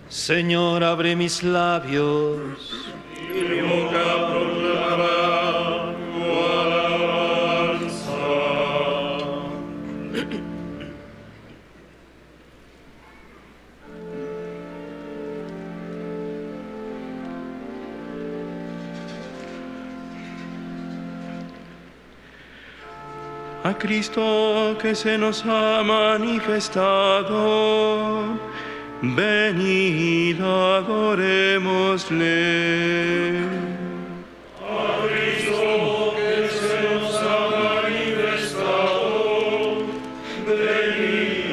Señor, abre mis labios, y mi boca proclamará tu alabanza. A Cristo que se nos ha manifestado, venid, adorémosle. A Cristo que se nos ha manifestado, venid,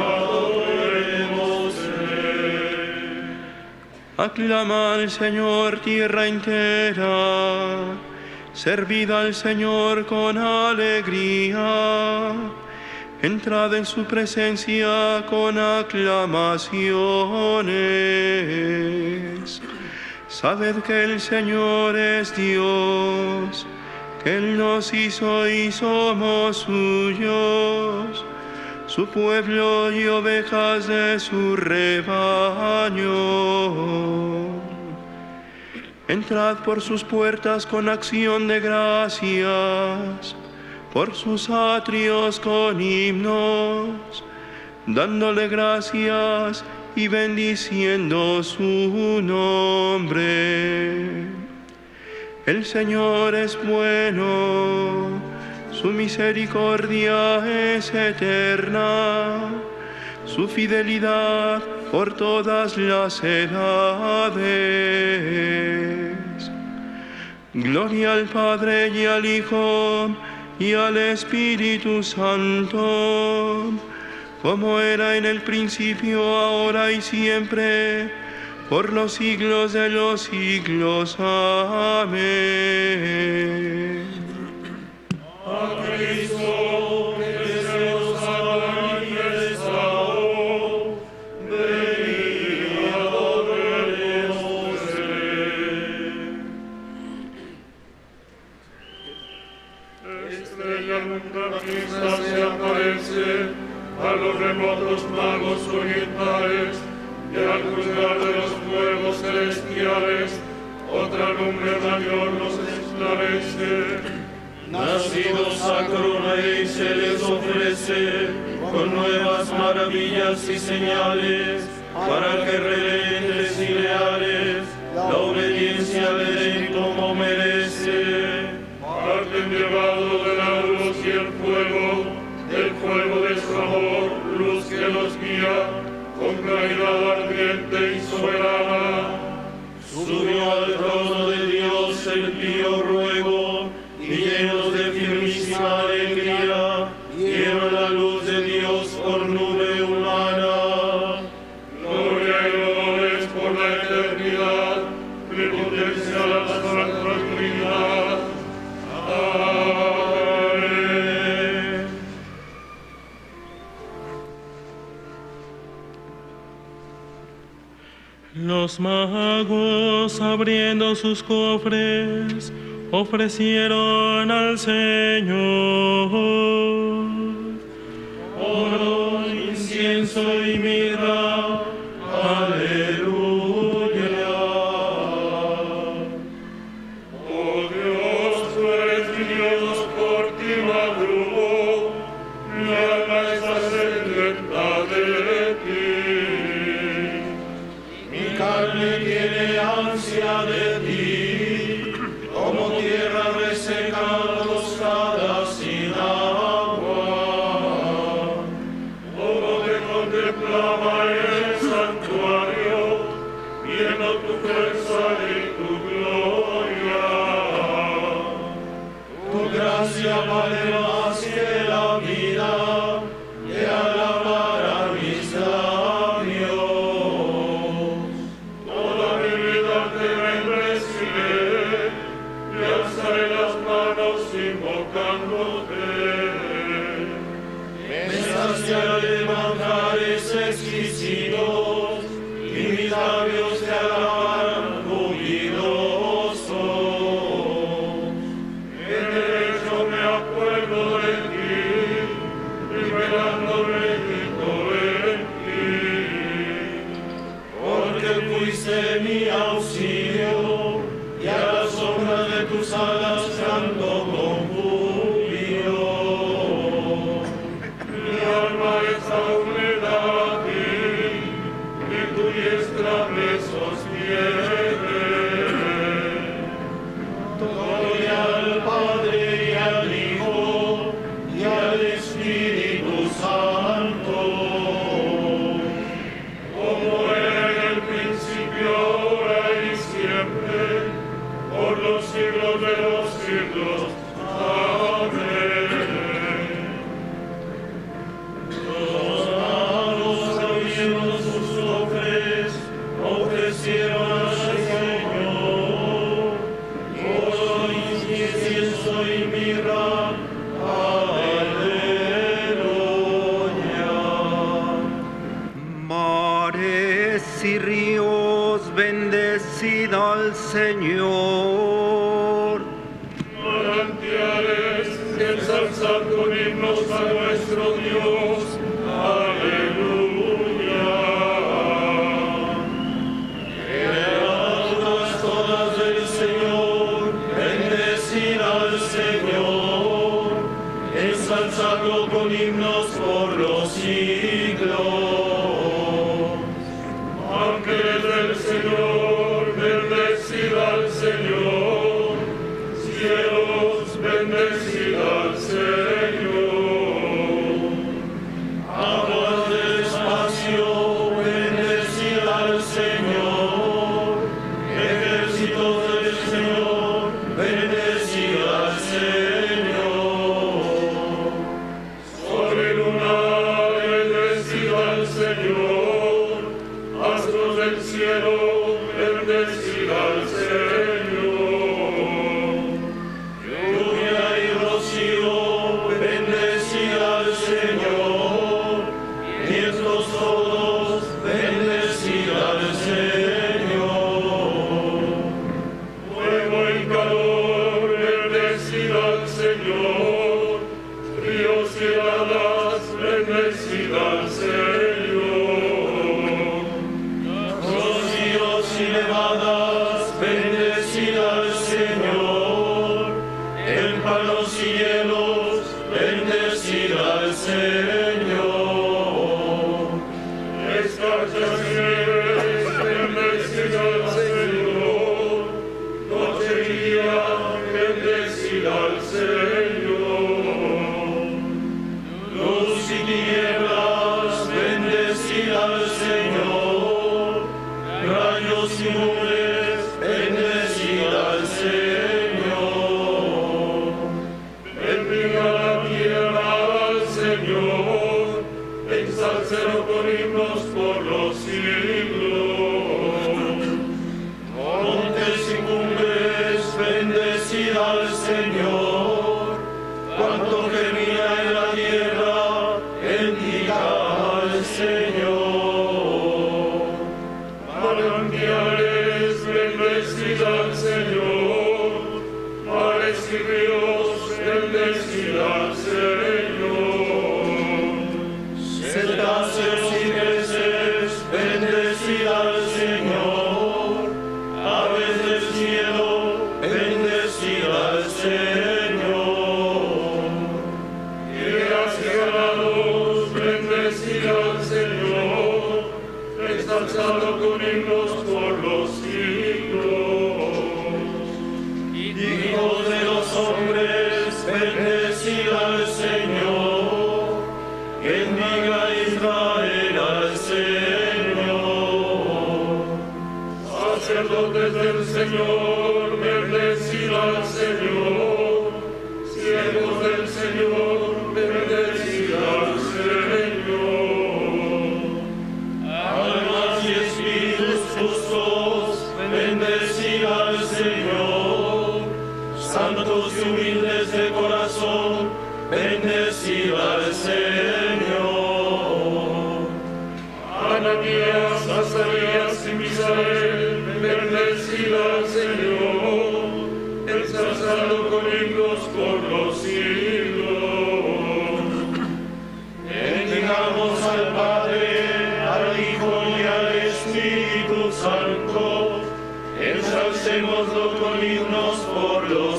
adorémosle. Aclama al Señor tierra entera, servid al Señor con alegría. Entrad en su presencia con aclamaciones. Sabed que el Señor es Dios, que Él nos hizo y somos suyos, su pueblo y ovejas de su rebaño. Entrad por sus puertas con acción de gracias, por sus atrios con himnos, dándole gracias y bendiciendo su nombre. El Señor es bueno, su misericordia es eterna, su fidelidad por todas las edades. Gloria al Padre y al Hijo y al Espíritu Santo, como era en el principio, ahora y siempre, por los siglos de los siglos. Amén. A Cristo que se nos ha manifestado, venid, adorémosle. Estrella nunca vista se aparece a los remotos magos orientales, y al juzgar de los fuegos celestiales, otra lumbre mayor nos esclarece. Nacido sacro rey se les ofrece, con nuevas maravillas y señales, para que rebeldes y leales la obediencia le den como merece. Parten llevado de la luz y el fuego, del fuego de su amor, luz que los guía, con claridad ardiente y soberana. Subió al trono de Dios el pío ruego, y llenos de firmísima alegría, vieron la luz de Dios por nube humana. Gloria y honores por la eternidad, prepotencia a la Santa Trinidad. Amén. Los magos, abriendo sus cofres, ofrecieron al Señor oro, incienso y mirra. Aleluya. Oh Dios, tú eres mi Dios, por ti madrugo, mi alma está sedienta de ti. Mi carne tiene ansia de ti, como tierra reseca, tostada sin agua. Como te contemplaba en el santuario, viendo tu fuerza y tu gloria. Tu gracia vale más que la vida, te alabarán mis labios. Toda mi vida te bendeciré, y alzaré las manos invocándote. Me saciaré de manjares exquisitos, y mis labios te alabarán jubilosos. En derecho me acuerdo de siglos. Amén. Los magos abrieron sus cofres, ofrecieron al Señor oro, incienso y mirra. Aleluya. Mares y ríos, bendecid al Señor. Manantiales, ensalzad con himnos a nuestro Dios. Aleluya. Criaturas todas del Señor, bendecid al Señor, ensalzadlo con himnos por los siglos. Ángeles del Señor, bendecid al Señor, cielos, bendecid al Señor. Aguas del espacio, bendecid al Señor, ejércitos del Señor, bendecid al Señor. Sobre lunar, bendecid al Señor, astros del cielo, bendecid al Señor. Lluvia y rocío, bendecid al Señor, vientos todos, bendecid al Señor. Fuego y calor, bendecid al Señor, ríos y heladas, bendecid al Señor. Rocíos y nevadas, bendecid al Señor, témpanos y hielos, bendecid al Señor. Escarchas y nieves, bendecid al Señor, noche y día, bendecid al Señor. Luz y tinieblas, bendecid al Señor, rayos y nubes, bendecid al Señor. Bendiga la tierra al Señor, ensálcelo con himnos por los siglos. Montes y cumbres, bendecid al Señor, cuanto germina en la tierra, bendiga al Señor. Manantiales, bendecid al Señor, mares y ríos, bendecid al Señor. Cetáceos y peces, bendecid al Señor, aves del cielo, bendecid al Señor. Hieras y ganados, bendecid al Señor, ensalzado con himnos por los siglos. Hijos de los hombres, bendecid al Señor, bendiga Israel al Señor. Sacerdotes del Señor, bendecid al Señor, siervos del Señor, bendecid al Señor. Almas y espíritus justos, bendecid al Señor, santos y humildes de corazón, bendecid al Señor. Ananías, Azarías y Misael, bendecid al Señor, ensalzado con himnos por los siglos. Bendigamos al Padre, al Hijo y al Espíritu Santo, ensalcémoslo con himnos por los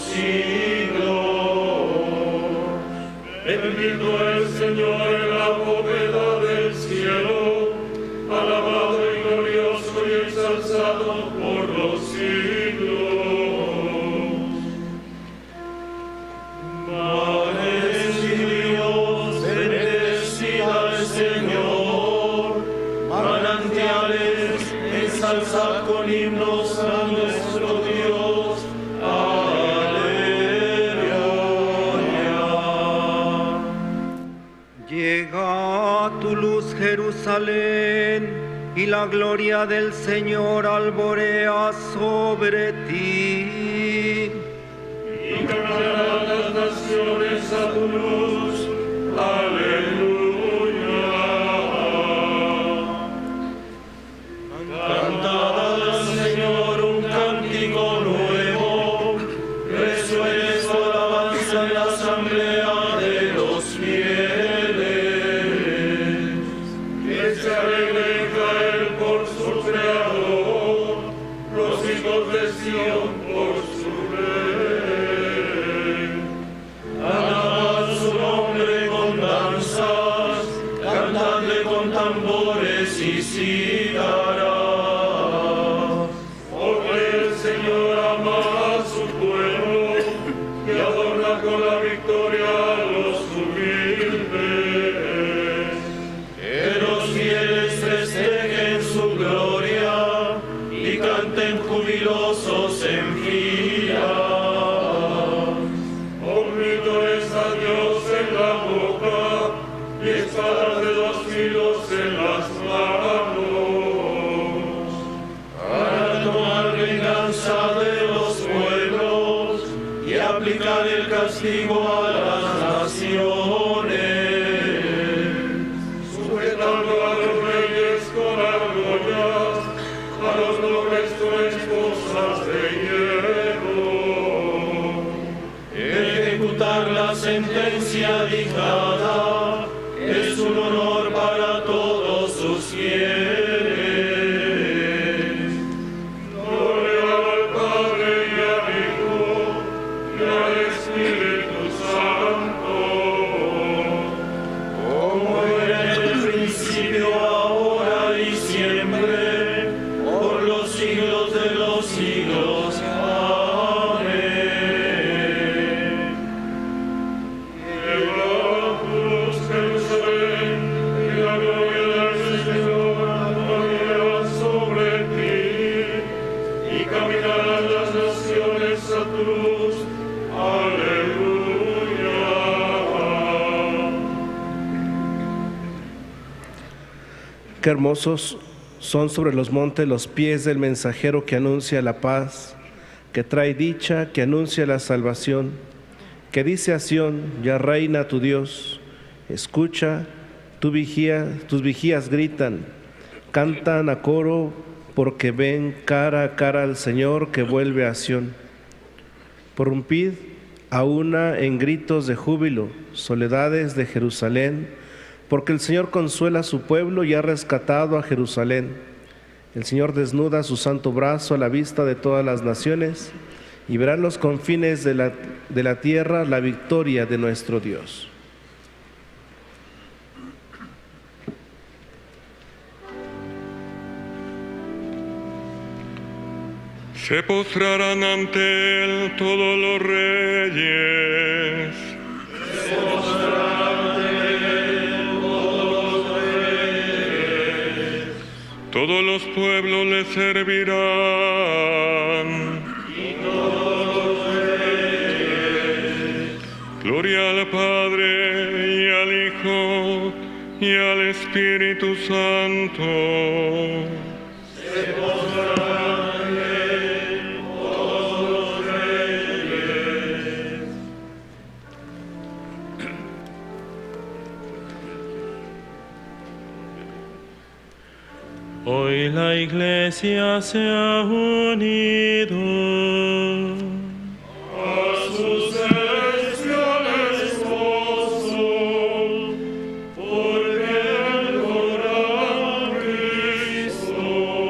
siglos. Bendito el Señor en la bóveda del cielo, alabado y glorioso y ensalzado por los siglos. Mares y ríos, bendecid al Señor, manantiales, ensalzad con himnos a nuestro Dios. Aleluya. Jerusalén, y la gloria del Señor alborea sobre ti. Y cantarán las naciones a tu luz. Aleluya. Cantad al Señor un cántico nuevo, resuene su alabanza en la asamblea de los fieles. Que se alegre Israel por su Creador, los hijos de Sión por su Rey. Alabad su nombre con danzas, cantadle con tambores y cítaras. Porque el Señor ama a su pueblo y adorna con la victoria a los humildes. Que los fieles festejen su gloria y canten jubilosos en fila. Grito es a Dios en la boca y espadas de dos filos en las manos, para tomar venganza de los pueblos y aplicar el castigo a las naciones, sujetando a los reyes con argollas, a los nobles con esposas de hierro. Ejecutar la sentencia dictada es un honor para todos sus fieles. Gloria al Padre y al Hijo y al Espíritu Santo, como era en el principio, ahora y siempre, por los siglos de los siglos. Qué hermosos son sobre los montes los pies del mensajero que anuncia la paz, que trae dicha, que anuncia la salvación, que dice a Sión: ya reina tu Dios. Escucha, tus vigías gritan, cantan a coro, porque ven cara a cara al Señor que vuelve a Sión. Prorrumpid a una en gritos de júbilo, soledades de Jerusalén, porque el Señor consuela a su pueblo y ha rescatado a Jerusalén. El Señor desnuda su santo brazo a la vista de todas las naciones, y verán los confines de la tierra la victoria de nuestro Dios. Se postrarán ante él todos los reyes. Se postrarán ante él todos los reyes. Todos los pueblos le servirán. Y todos los reyes. Gloria al Padre y al Hijo y al Espíritu Santo. Se postrarán. Hoy la Iglesia se ha unido a su celestial esposo, porque el corazón Cristo,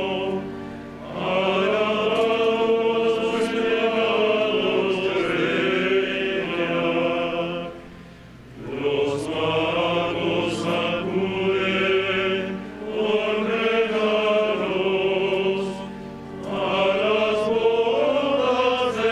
alabados elevados de ella, los magos acuden con regalos a las bodas de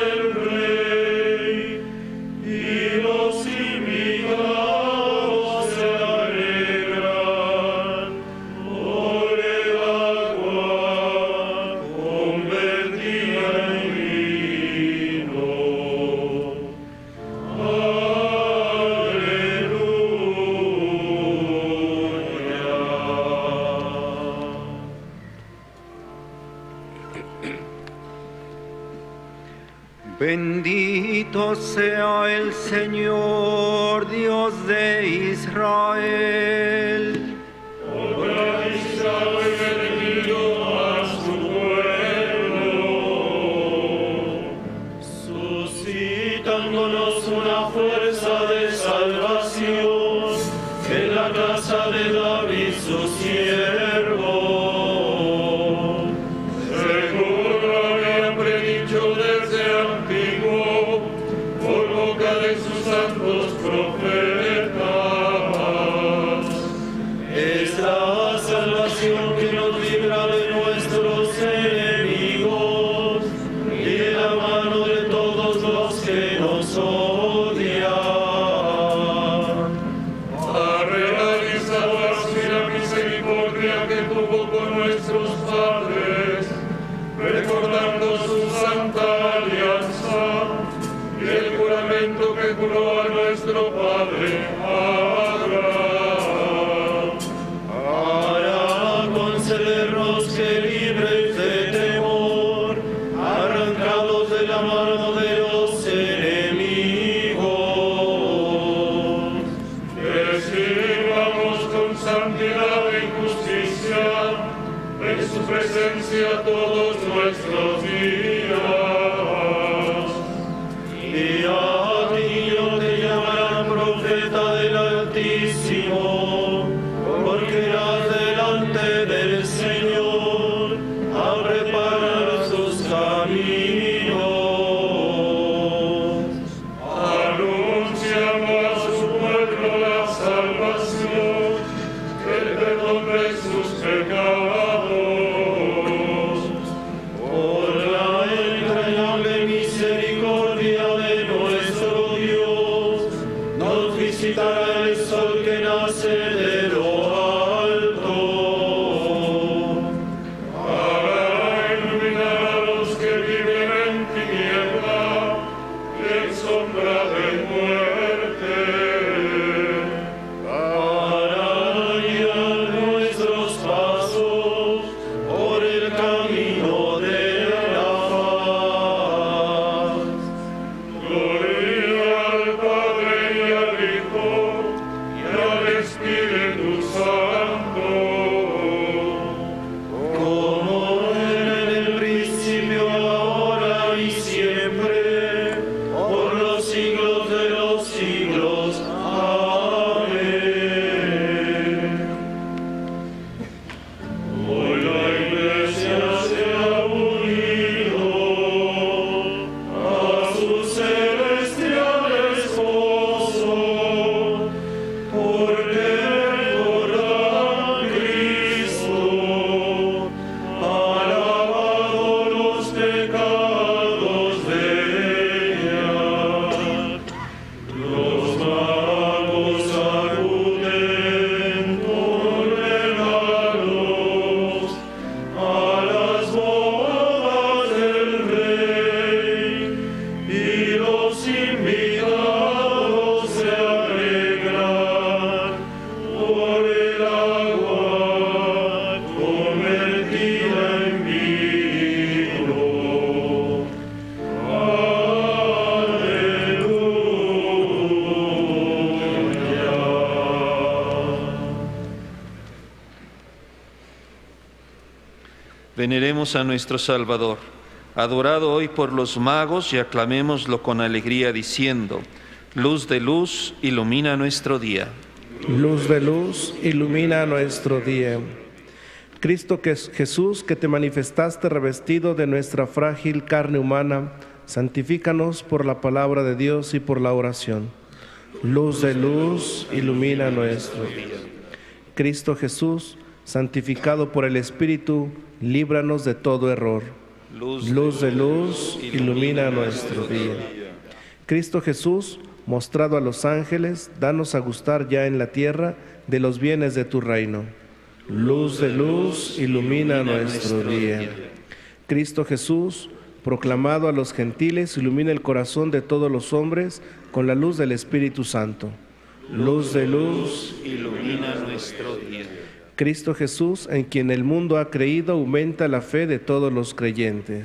Bendito sea el Señor, Dios de Israel. Obra Israel redimido a su pueblo, suscitándonos una fuerza de salvación en la casa de David su siervo. Según lo había predicho desde antiguo por boca de sus santos profetas. Es la salvación que nos libra de nuestros enemigos y de la mano de todos los que nos odian. Ha realizado así la misericordia que tuvo con nuestros padres, recordando su santa alianza y el juramento que juró a nuestro padre Abraham, para concedernos que libres de temor, arrancados de la mano de los enemigos, que sirvamos con santidad y justicia en su presencia todos nuestros días. Y a ti no te llamarán profeta del Altísimo, porque irás delante del Señor a preparar sus caminos, anunciando a su pueblo la salvación, el perdón de sus pecados, por la entrañable misericordia de nuestro Dios, nos visitará el sol que nace de lo alto, para iluminar a los que viven en tiniebla y en sombra de muerte, para guiar nuestros pasos por el camino de la paz. Gloria al Padre y al Hijo y al Espíritu Santo, como era en el principio, ahora y siempre, por los siglos de los siglos. Amén. Hoy la Iglesia se ha unido a su celestial esposo, porque recordan Cristo ha lavado los pecados de ella. Los magos acuden con regalos a las bodas del Rey, y los invitados se alegran por el agua convertida en vino. Aleluya. Veneremos a nuestro Salvador, adorado hoy por los magos, y aclamémoslo con alegría diciendo: luz de luz, ilumina nuestro día. Luz de luz, ilumina nuestro día. Cristo Jesús, que te manifestaste revestido de nuestra frágil carne humana, santifícanos por la palabra de Dios y por la oración. Luz de luz, ilumina nuestro día. Cristo Jesús, santificado por el Espíritu, líbranos de todo error. Luz de luz, ilumina nuestro día. Cristo Jesús, mostrado a los ángeles, danos a gustar ya en la tierra de los bienes de tu reino. Luz de luz, ilumina nuestro día. Cristo Jesús, proclamado a los gentiles, ilumina el corazón de todos los hombres con la luz del Espíritu Santo. Luz de luz, ilumina nuestro día. Cristo Jesús, en quien el mundo ha creído, aumenta la fe de todos los creyentes.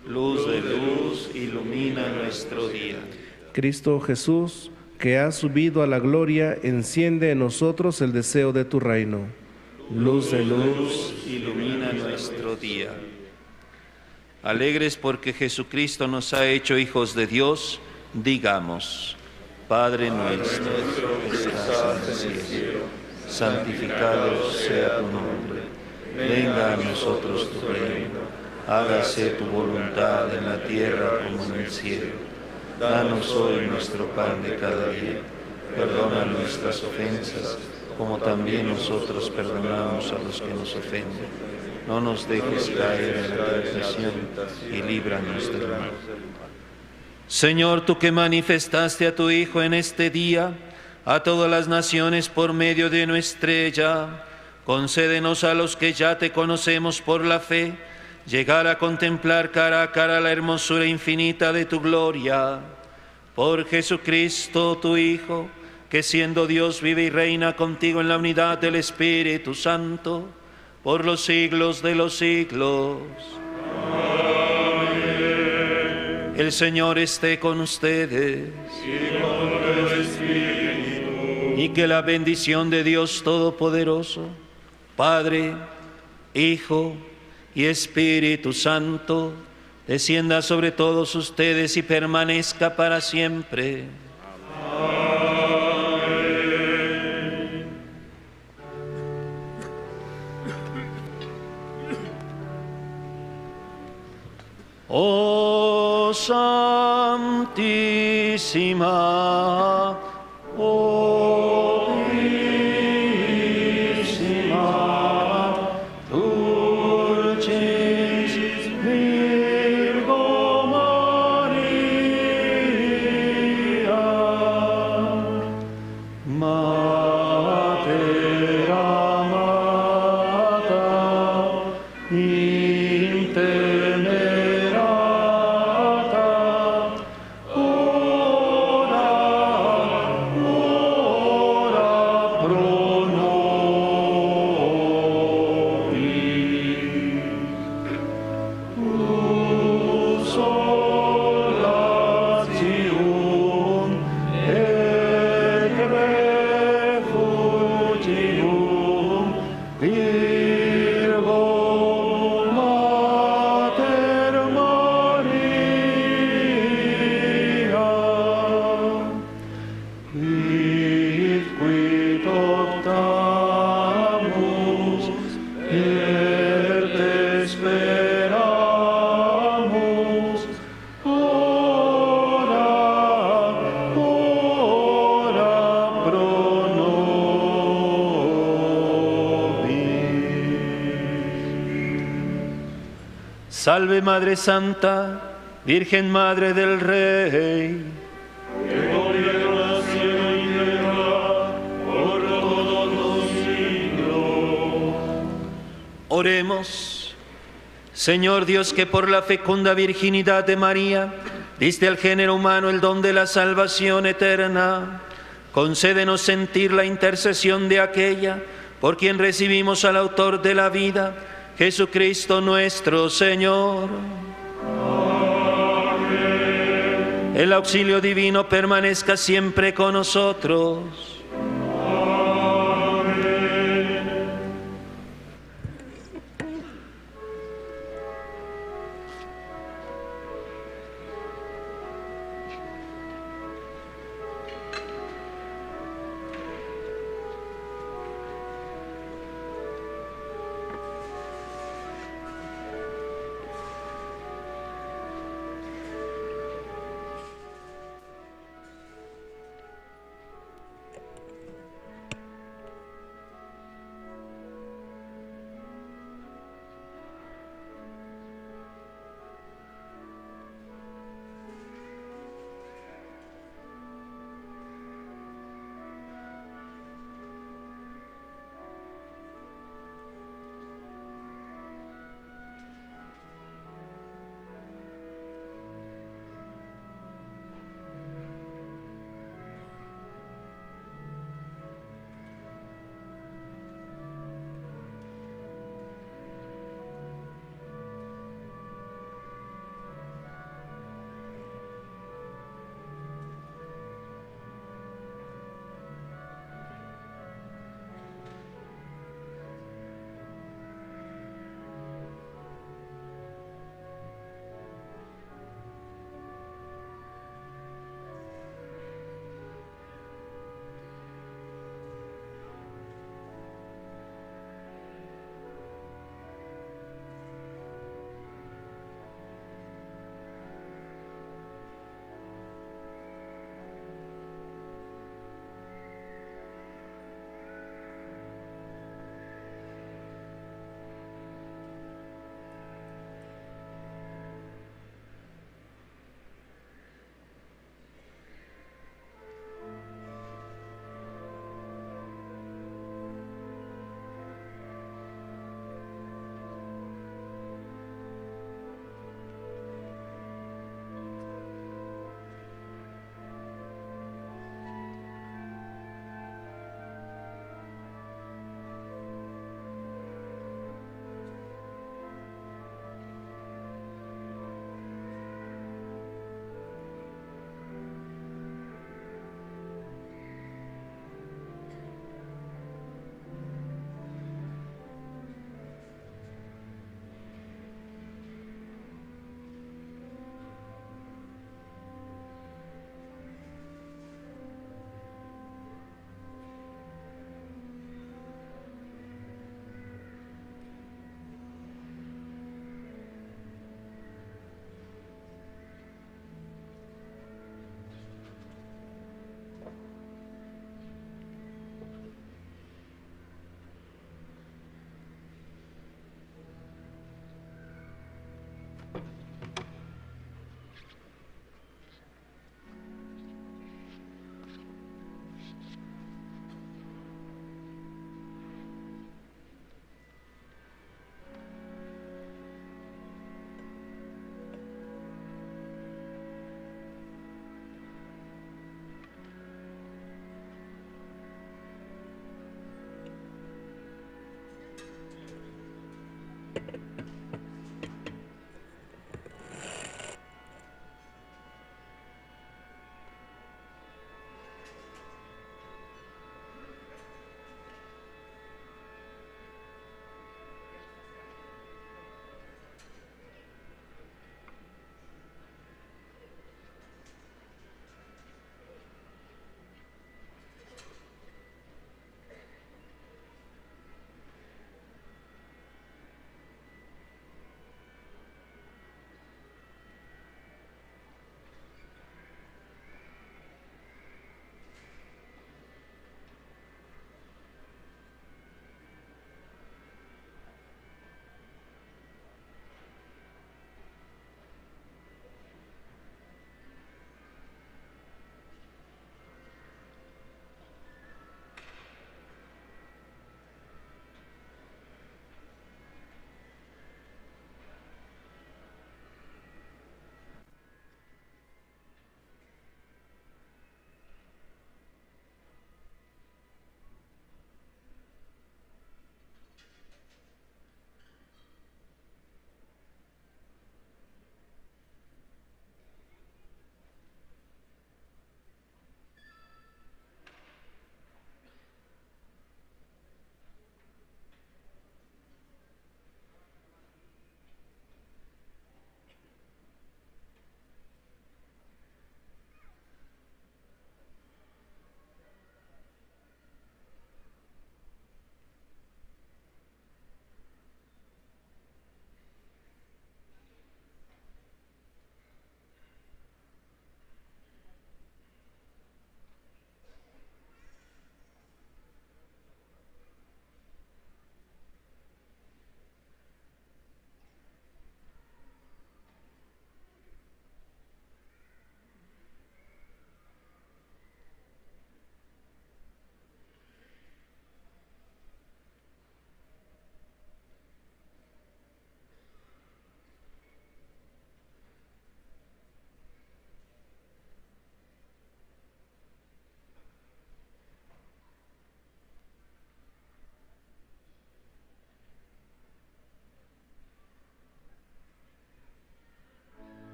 Luz de luz, ilumina nuestro día. Cristo Jesús, que has subido a la gloria, enciende en nosotros el deseo de tu reino. Luz de luz, ilumina nuestro día. Alegres porque Jesucristo nos ha hecho hijos de Dios, digamos: Padre nuestro que estás en el cielo, santificado sea tu nombre. Venga a nosotros tu reino. Hágase tu voluntad en la tierra como en el cielo. Danos hoy nuestro pan de cada día. Perdona nuestras ofensas, como también nosotros perdonamos a los que nos ofenden. No nos dejes caer en la tentación y líbranos del mal. Señor, tú que manifestaste a tu Hijo en este día, a todas las naciones por medio de nuestra estrella, concédenos a los que ya te conocemos por la fe, llegar a contemplar cara a cara la hermosura infinita de tu gloria. Por Jesucristo, tu Hijo, que siendo Dios vive y reina contigo en la unidad del Espíritu Santo, por los siglos de los siglos. Amén. El Señor esté con ustedes. Y con tu espíritu. Y que la bendición de Dios Todopoderoso, Padre, Hijo y Espíritu Santo, descienda sobre todos ustedes y permanezca para siempre. Amén. Oh Santísima, oh Purísima, Dulcis Virgo María, Mater amata, intemerata, ora pro nobis. Consolatium et refugium Virgo Mater Maria, quid optamus et esperamus, ora pro nobis. Salve Madre Santa, Virgen Madre del Rey. Que gobierna cielo y tierra por todos los siglos. Oremos. Señor Dios, que por la fecunda virginidad de María diste al género humano el don de la salvación eterna, concédenos sentir la intercesión de aquella por quien recibimos al autor de la vida, Jesucristo nuestro Señor. Amén. El auxilio divino permanezca siempre con nosotros.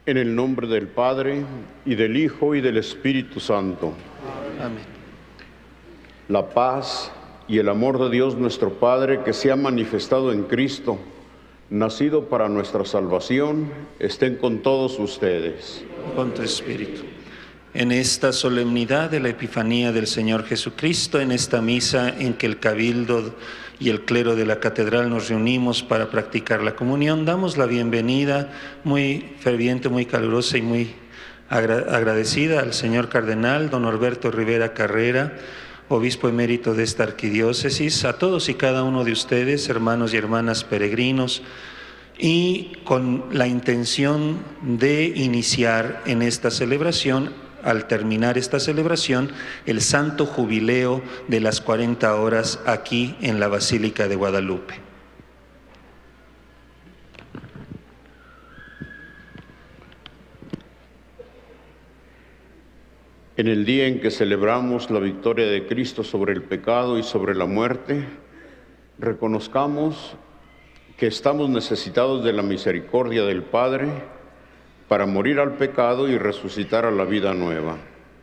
En el nombre del Padre, y del Hijo, y del Espíritu Santo. Amén. La paz y el amor de Dios nuestro Padre, que se ha manifestado en Cristo, nacido para nuestra salvación, estén con todos ustedes. Con tu espíritu. En esta solemnidad de la Epifanía del Señor Jesucristo, en esta misa en que el Cabildo y el clero de la Catedral nos reunimos para practicar la comunión, damos la bienvenida muy ferviente, muy calurosa y muy agradecida al señor Cardenal don Norberto Rivera Carrera, obispo emérito de esta arquidiócesis, a todos y cada uno de ustedes, hermanos y hermanas peregrinos, y con la intención de iniciar en esta celebración, al terminar esta celebración, el santo jubileo de las 40 horas aquí en la Basílica de Guadalupe. En el día en que celebramos la victoria de Cristo sobre el pecado y sobre la muerte, reconozcamos que estamos necesitados de la misericordia del Padre para morir al pecado y resucitar a la vida nueva.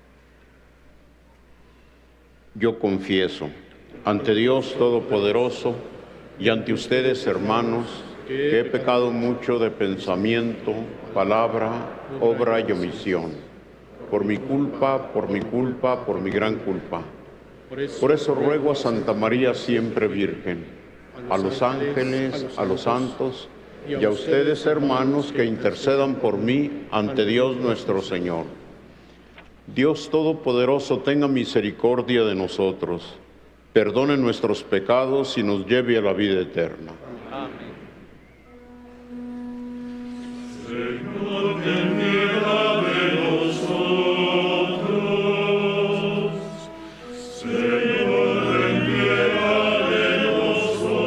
Yo confieso ante Dios Todopoderoso y ante ustedes, hermanos, que he pecado mucho de pensamiento, palabra, obra y omisión, por mi culpa, por mi gran culpa. Por eso ruego a Santa María siempre Virgen, a los ángeles, a los santos, y a ustedes, hermanos, que intercedan por mí ante Dios nuestro Señor. Dios Todopoderoso tenga misericordia de nosotros, perdone nuestros pecados y nos lleve a la vida eterna. Amén. Señor, ten piedad de nosotros. Señor, ten piedad de nosotros.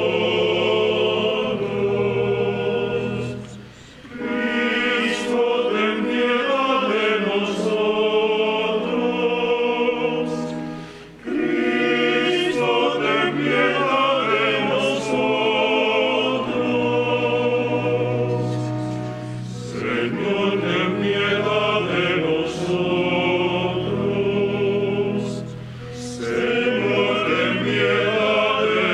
Cristo, ten piedad de nosotros. Cristo, ten piedad de nosotros. Señor, ten piedad de nosotros. Señor, ten piedad de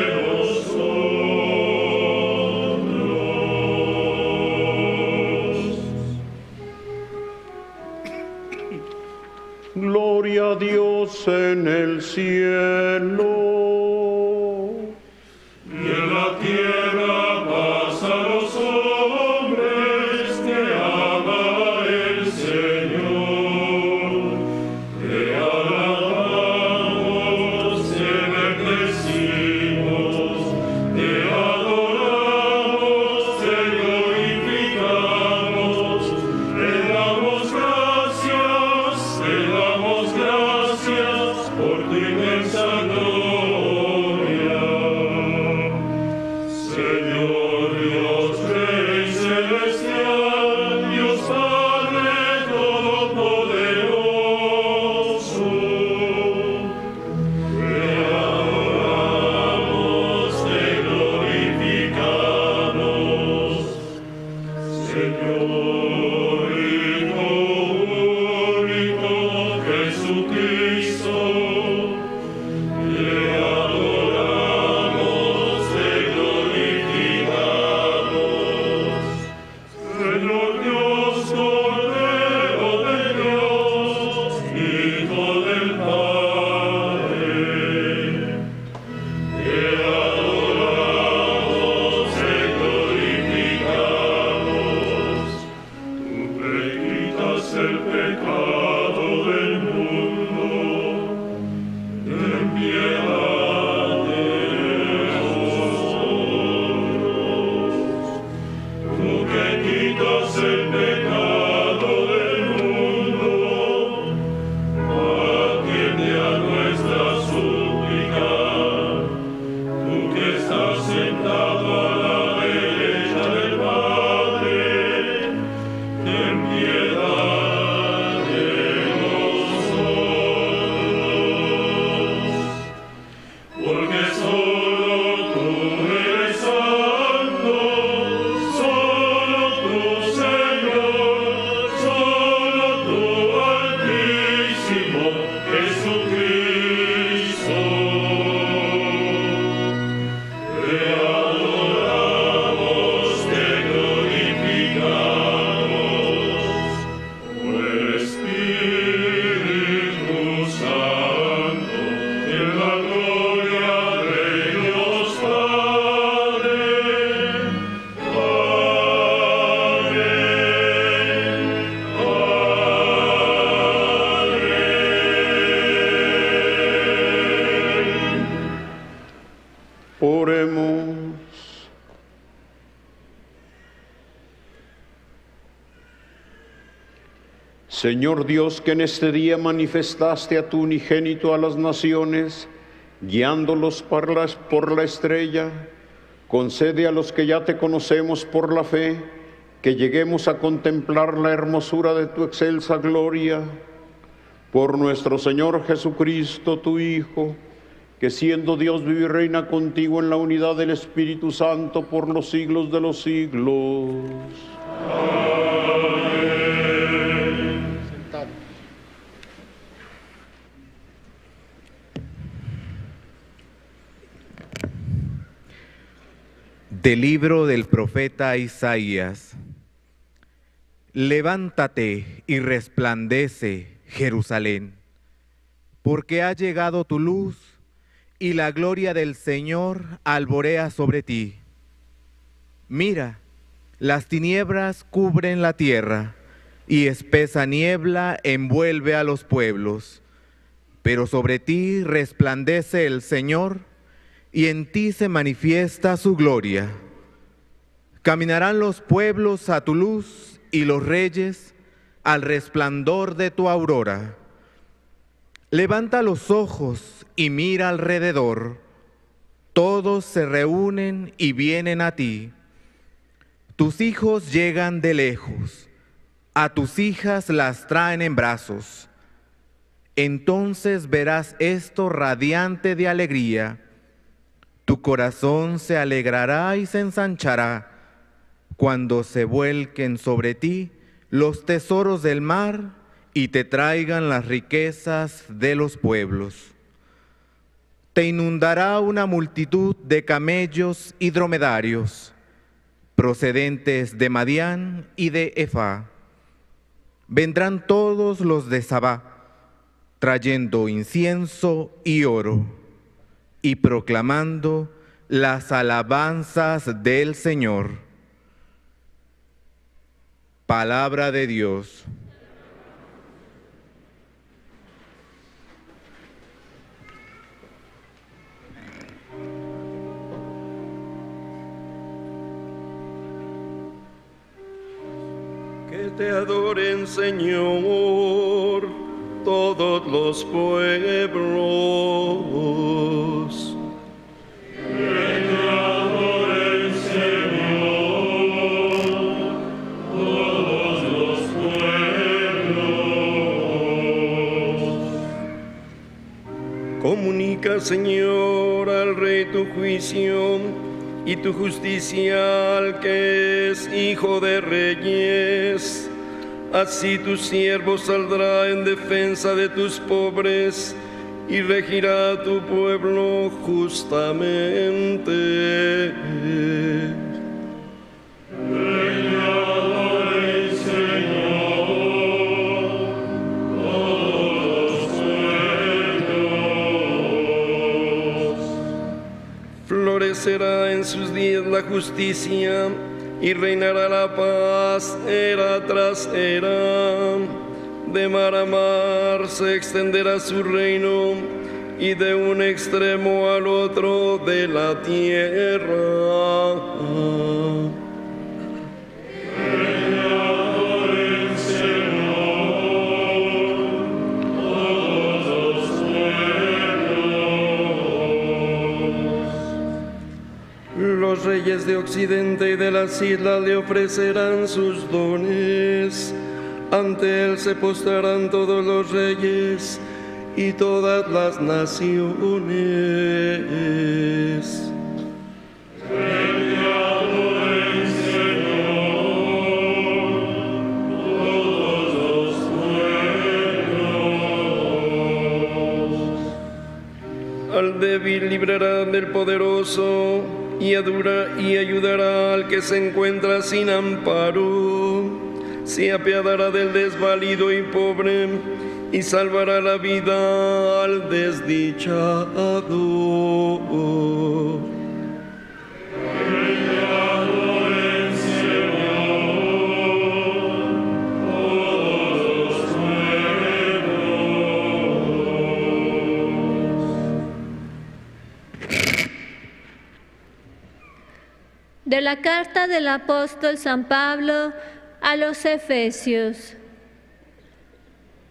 nosotros. Gloria a Dios en el cielo. Y en la tierra paz a los hombres que ama el Señor. Te alabamos, te bendecimos, te adoramos, te glorificamos, te damos gracias por tu inmensa gloria. Señor Dios Rey celestial, Dios Padre todopoderoso, te adoramos, te glorificamos. Señor Hijo único Jesucristo, te adoramos, te glorificamos. Señor Dios, que en este día manifestaste a tu unigénito a las naciones, guiándolos por la estrella, concede a los que ya te conocemos por la fe, que lleguemos a contemplar la hermosura de tu excelsa gloria. Por nuestro Señor Jesucristo, tu Hijo, que siendo Dios vive y reina contigo en la unidad del Espíritu Santo por los siglos de los siglos. Amén. Del libro del profeta Isaías. Levántate y resplandece, Jerusalén, porque ha llegado tu luz y la gloria del Señor alborea sobre ti. Mira, las tinieblas cubren la tierra y espesa niebla envuelve a los pueblos, pero sobre ti resplandece el Señor y en ti se manifiesta su gloria. Caminarán los pueblos a tu luz y los reyes al resplandor de tu aurora. Levanta los ojos y mira alrededor. Todos se reúnen y vienen a ti. Tus hijos llegan de lejos. A tus hijas las traen en brazos. Entonces verás esto radiante de alegría. Tu corazón se alegrará y se ensanchará cuando se vuelquen sobre ti los tesoros del mar y te traigan las riquezas de los pueblos. Te inundará una multitud de camellos y dromedarios, procedentes de Madián y de Efá. Vendrán todos los de Sabá, trayendo incienso y oro, y proclamando las alabanzas del Señor. Palabra de Dios. Que te adoren, Señor, todos los pueblos. Que te adoren, Señor, todos los pueblos. Comunica, Señor, al Rey tu juicio y tu justicia al que es Hijo de Reyes. Así tu siervo saldrá en defensa de tus pobres y regirá a tu pueblo justamente. Florecerá en sus días la justicia y reinará la paz era tras era. De mar a mar se extenderá su reino y de un extremo al otro de la tierra. Los reyes de Occidente y de las islas le ofrecerán sus dones. Ante él se postrarán todos los reyes y todas las naciones. Al débil librará del poderoso y ayudará al que se encuentra sin amparo. Se apiadará del desvalido y pobre y salvará la vida al desdichado. De la carta del apóstol San Pablo a los Efesios.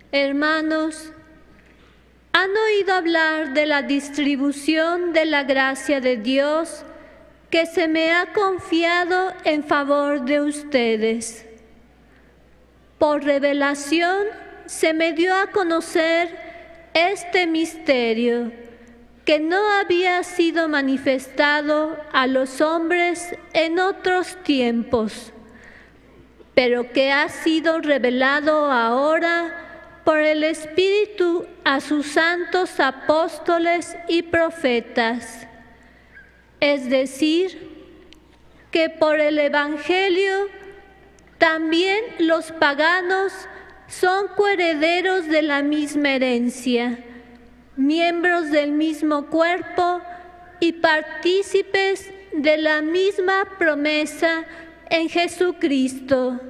Hermanos, ¿han oído hablar de la distribución de la gracia de Dios que se me ha confiado en favor de ustedes? Por revelación se me dio a conocer este misterio que no había sido manifestado a los hombres en otros tiempos, pero que ha sido revelado ahora por el Espíritu a sus santos apóstoles y profetas. Es decir, que por el Evangelio también los paganos son coherederos de la misma herencia, miembros del mismo cuerpo y partícipes de la misma promesa en Jesucristo.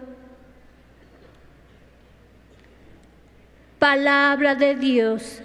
Palabra de Dios.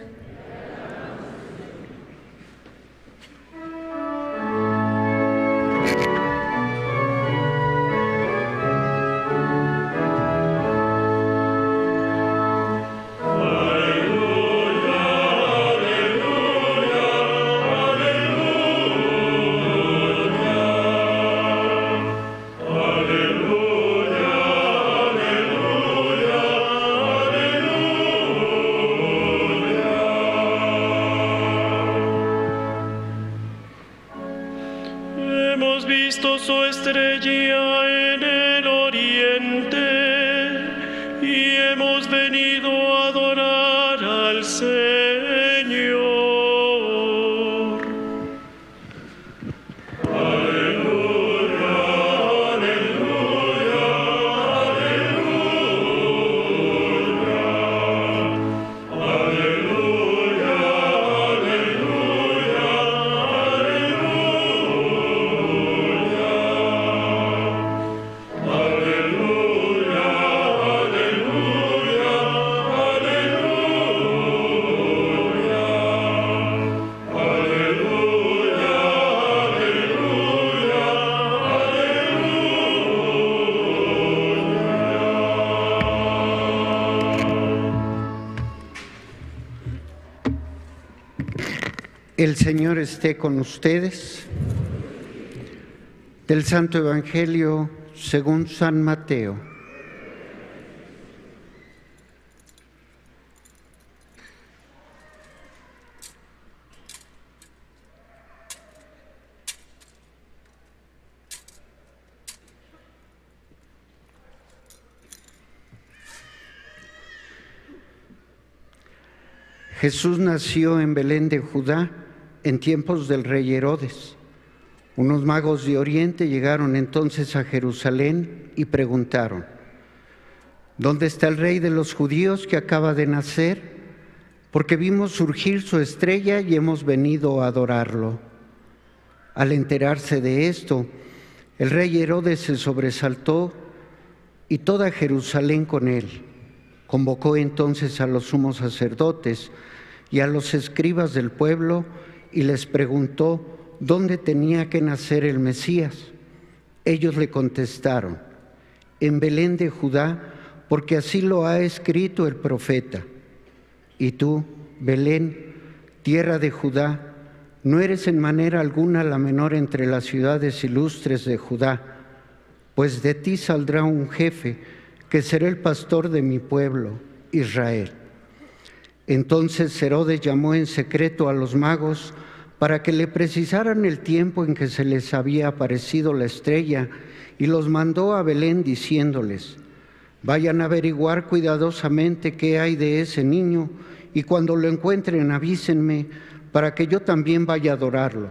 El Señor esté con ustedes. Del Santo Evangelio según San Mateo. Jesús nació en Belén de Judá en tiempos del rey Herodes. Unos magos de Oriente llegaron entonces a Jerusalén y preguntaron: ¿dónde está el rey de los judíos que acaba de nacer? Porque vimos surgir su estrella y hemos venido a adorarlo. Al enterarse de esto, el rey Herodes se sobresaltó y toda Jerusalén con él. Convocó entonces a los sumos sacerdotes y a los escribas del pueblo y les preguntó dónde tenía que nacer el Mesías. Ellos le contestaron: en Belén de Judá, porque así lo ha escrito el profeta. Y tú, Belén, tierra de Judá, no eres en manera alguna la menor entre las ciudades ilustres de Judá, pues de ti saldrá un jefe que será el pastor de mi pueblo, Israel. Entonces Herodes llamó en secreto a los magos para que le precisaran el tiempo en que se les había aparecido la estrella, y los mandó a Belén diciéndoles: vayan a averiguar cuidadosamente qué hay de ese niño, y cuando lo encuentren avísenme, para que yo también vaya a adorarlo.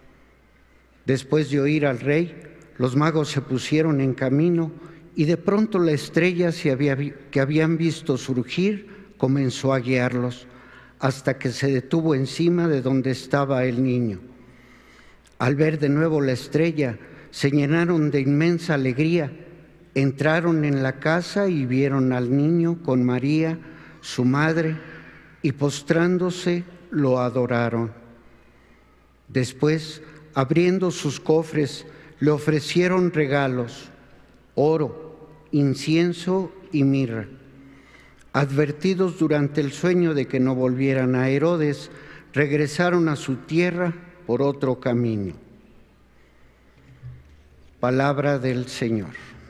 Después de oír al rey, los magos se pusieron en camino, y de pronto la estrella que habían visto surgir comenzó a guiarlos, hasta que se detuvo encima de donde estaba el niño. Al ver de nuevo la estrella, se llenaron de inmensa alegría. Entraron en la casa y vieron al niño con María, su madre, y postrándose lo adoraron. Después, abriendo sus cofres, le ofrecieron regalos: oro, incienso y mirra. Advertidos durante el sueño de que no volvieran a Herodes, regresaron a su tierra por otro camino. Palabra del Señor.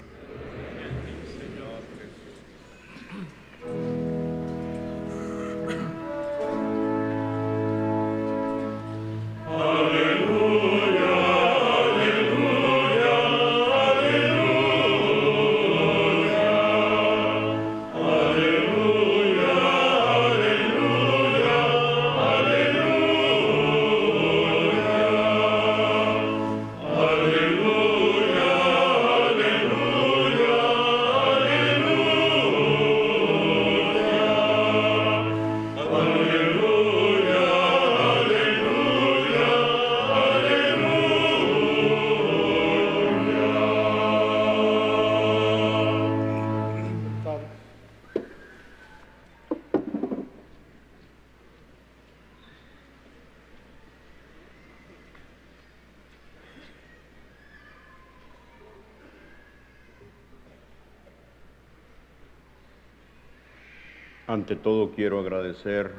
Ante todo quiero agradecer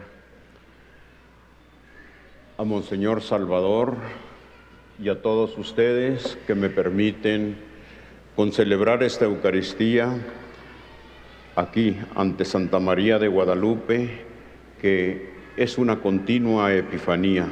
a Monseñor Salvador y a todos ustedes que me permiten celebrar esta Eucaristía aquí ante Santa María de Guadalupe, que es una continua epifanía.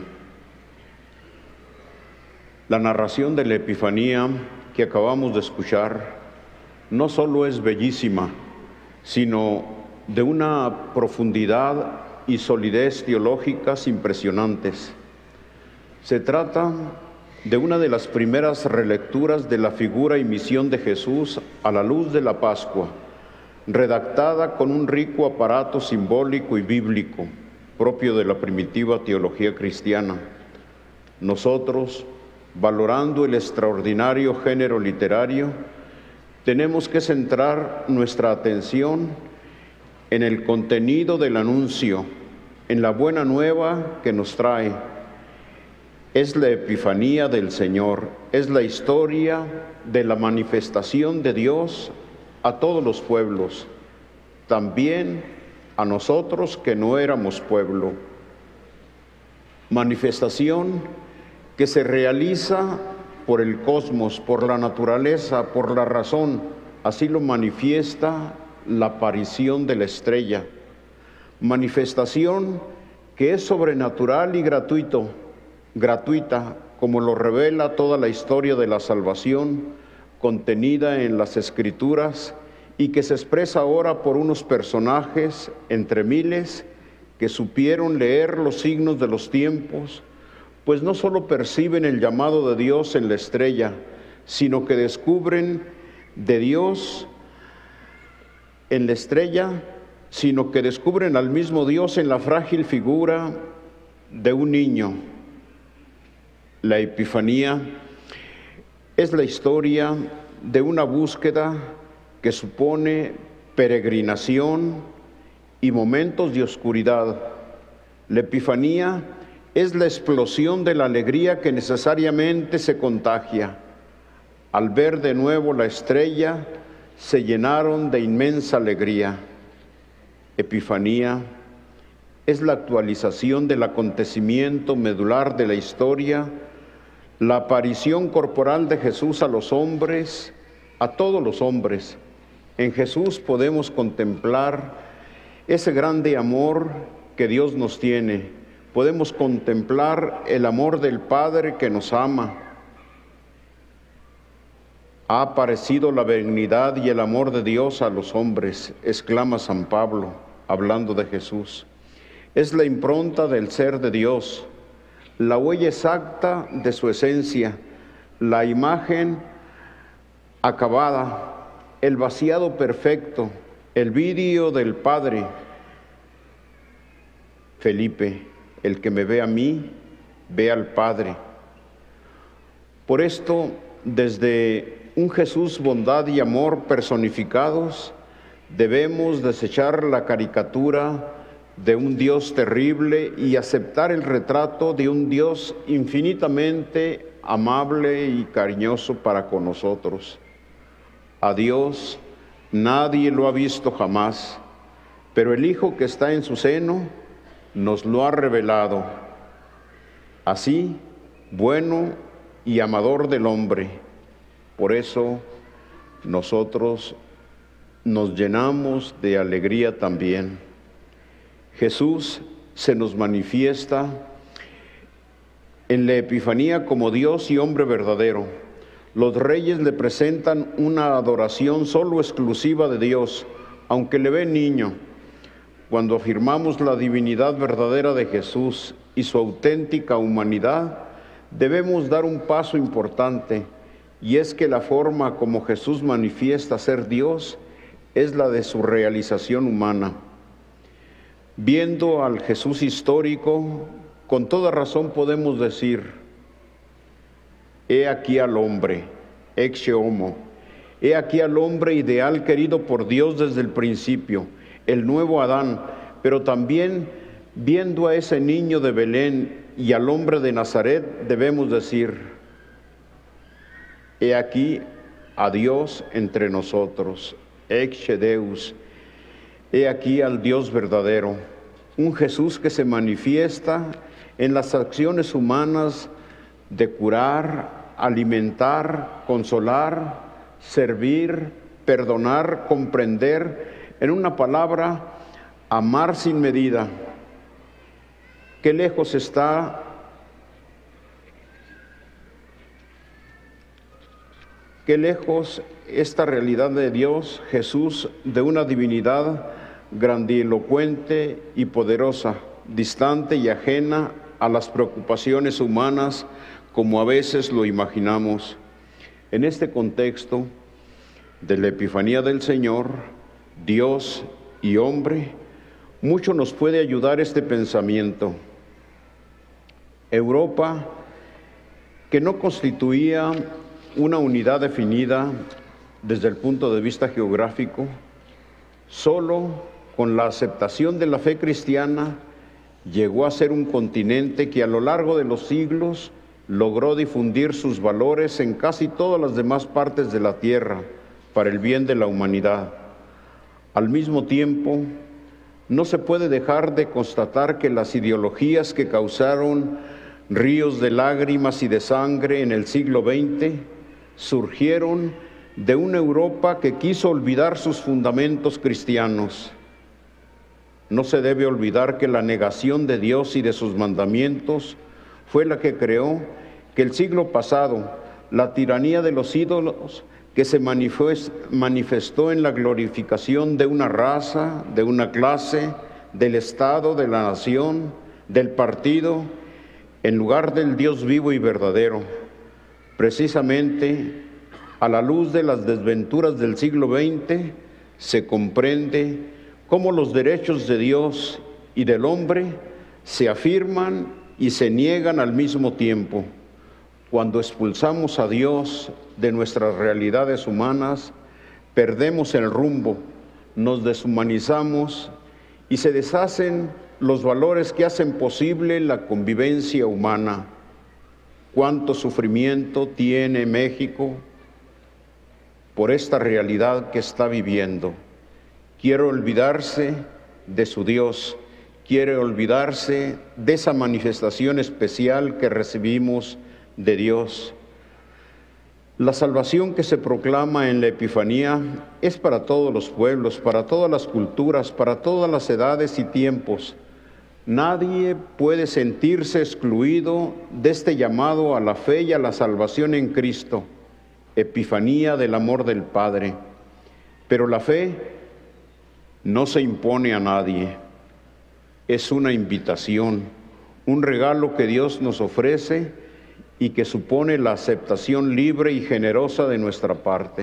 La narración de la Epifanía que acabamos de escuchar no solo es bellísima, sino de una profundidad y solidez teológicas impresionantes. Se trata de una de las primeras relecturas de la figura y misión de Jesús a la luz de la Pascua, redactada con un rico aparato simbólico y bíblico, propio de la primitiva teología cristiana. Nosotros, valorando el extraordinario género literario, tenemos que centrar nuestra atención en el contenido del anuncio, en la buena nueva que nos trae. Es la Epifanía del Señor, es la historia de la manifestación de Dios a todos los pueblos, también a nosotros que no éramos pueblo. Manifestación que se realiza por el cosmos, por la naturaleza, por la razón. Así lo manifiesta la aparición de la estrella. Manifestación que es sobrenatural y gratuita, como lo revela toda la historia de la salvación contenida en las Escrituras y que se expresa ahora por unos personajes entre miles que supieron leer los signos de los tiempos, pues no solo perciben el llamado de Dios en la estrella, sino que descubren de Dios en la estrella, sino que descubren al mismo Dios en la frágil figura de un niño. La Epifanía es la historia de una búsqueda que supone peregrinación y momentos de oscuridad. La Epifanía es la explosión de la alegría que necesariamente se contagia. Al ver de nuevo la estrella, se llenaron de inmensa alegría. Epifanía es la actualización del acontecimiento medular de la historia, la aparición corporal de Jesús a los hombres, a todos los hombres. En Jesús podemos contemplar ese grande amor que Dios nos tiene. Podemos contemplar el amor del Padre que nos ama. Ha aparecido la benignidad y el amor de Dios a los hombres, exclama San Pablo, hablando de Jesús. Es la impronta del ser de Dios, la huella exacta de su esencia, la imagen acabada, el vaciado perfecto, el vidrio del Padre. Felipe, el que me ve a mí, ve al Padre. Por esto, desde un Jesús bondad y amor personificados, debemos desechar la caricatura de un Dios terrible y aceptar el retrato de un Dios infinitamente amable y cariñoso para con nosotros. A Dios nadie lo ha visto jamás, pero el Hijo que está en su seno nos lo ha revelado. Así, bueno y amador del hombre. Por eso nosotros nos llenamos de alegría también. Jesús se nos manifiesta en la Epifanía como Dios y hombre verdadero. Los reyes le presentan una adoración solo exclusiva de Dios, aunque le ven niño. Cuando afirmamos la divinidad verdadera de Jesús y su auténtica humanidad, debemos dar un paso importante, y es que la forma como Jesús manifiesta ser Dios es la de su realización humana. Viendo al Jesús histórico, con toda razón podemos decir: he aquí al hombre, ecce homo, he aquí al hombre ideal querido por Dios desde el principio, el nuevo Adán, pero también viendo a ese niño de Belén y al hombre de Nazaret, debemos decir: he aquí a Dios entre nosotros, ecce Deus, he aquí al Dios verdadero, un Jesús que se manifiesta en las acciones humanas de curar, alimentar, consolar, servir, perdonar, comprender, en una palabra, amar sin medida. Qué lejos está esta realidad de Dios, Jesús, de una divinidad grandilocuente y poderosa, distante y ajena a las preocupaciones humanas como a veces lo imaginamos. En este contexto de la Epifanía del Señor, Dios y hombre, mucho nos puede ayudar este pensamiento. Europa, que no constituía una unidad definida desde el punto de vista geográfico, solo con la aceptación de la fe cristiana llegó a ser un continente que a lo largo de los siglos logró difundir sus valores en casi todas las demás partes de la tierra para el bien de la humanidad. Al mismo tiempo, no se puede dejar de constatar que las ideologías que causaron ríos de lágrimas y de sangre en el siglo XX surgieron de una Europa que quiso olvidar sus fundamentos cristianos. No se debe olvidar que la negación de Dios y de sus mandamientos fue la que creó que el siglo pasado la tiranía de los ídolos que se manifestó en la glorificación de una raza, de una clase, del Estado, de la nación, del partido, en lugar del Dios vivo y verdadero. Precisamente, a la luz de las desventuras del siglo XX, se comprende cómo los derechos de Dios y del hombre se afirman y se niegan al mismo tiempo. Cuando expulsamos a Dios de nuestras realidades humanas, perdemos el rumbo, nos deshumanizamos y se deshacen los valores que hacen posible la convivencia humana. ¿Cuánto sufrimiento tiene México por esta realidad que está viviendo? Quiere olvidarse de su Dios, quiere olvidarse de esa manifestación especial que recibimos de Dios. La salvación que se proclama en la Epifanía es para todos los pueblos, para todas las culturas, para todas las edades y tiempos. Nadie puede sentirse excluido de este llamado a la fe y a la salvación en Cristo, Epifanía del amor del Padre. Pero la fe no se impone a nadie, es una invitación, un regalo que Dios nos ofrece y que supone la aceptación libre y generosa de nuestra parte.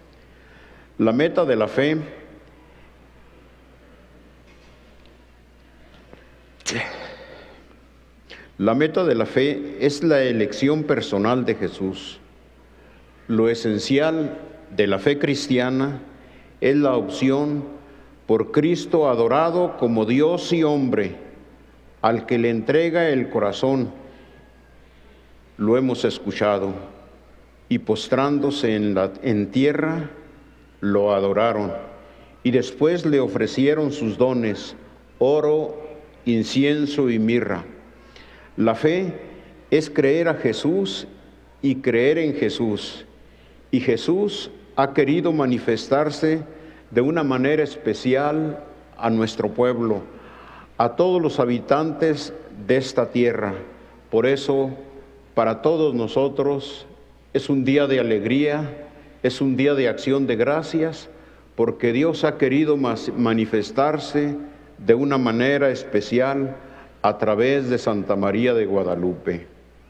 La meta de la fe es la elección personal de Jesús. Lo esencial de la fe cristiana es la opción por Cristo adorado como Dios y hombre, al que le entrega el corazón. Lo hemos escuchado, y postrándose en tierra, lo adoraron, y después le ofrecieron sus dones, oro, incienso y mirra. La fe es creer a Jesús y creer en Jesús. Y Jesús ha querido manifestarse de una manera especial a nuestro pueblo, a todos los habitantes de esta tierra. Por eso, para todos nosotros es un día de alegría, es un día de acción de gracias, porque Dios ha querido manifestarse de una manera especial a través de Santa María de Guadalupe.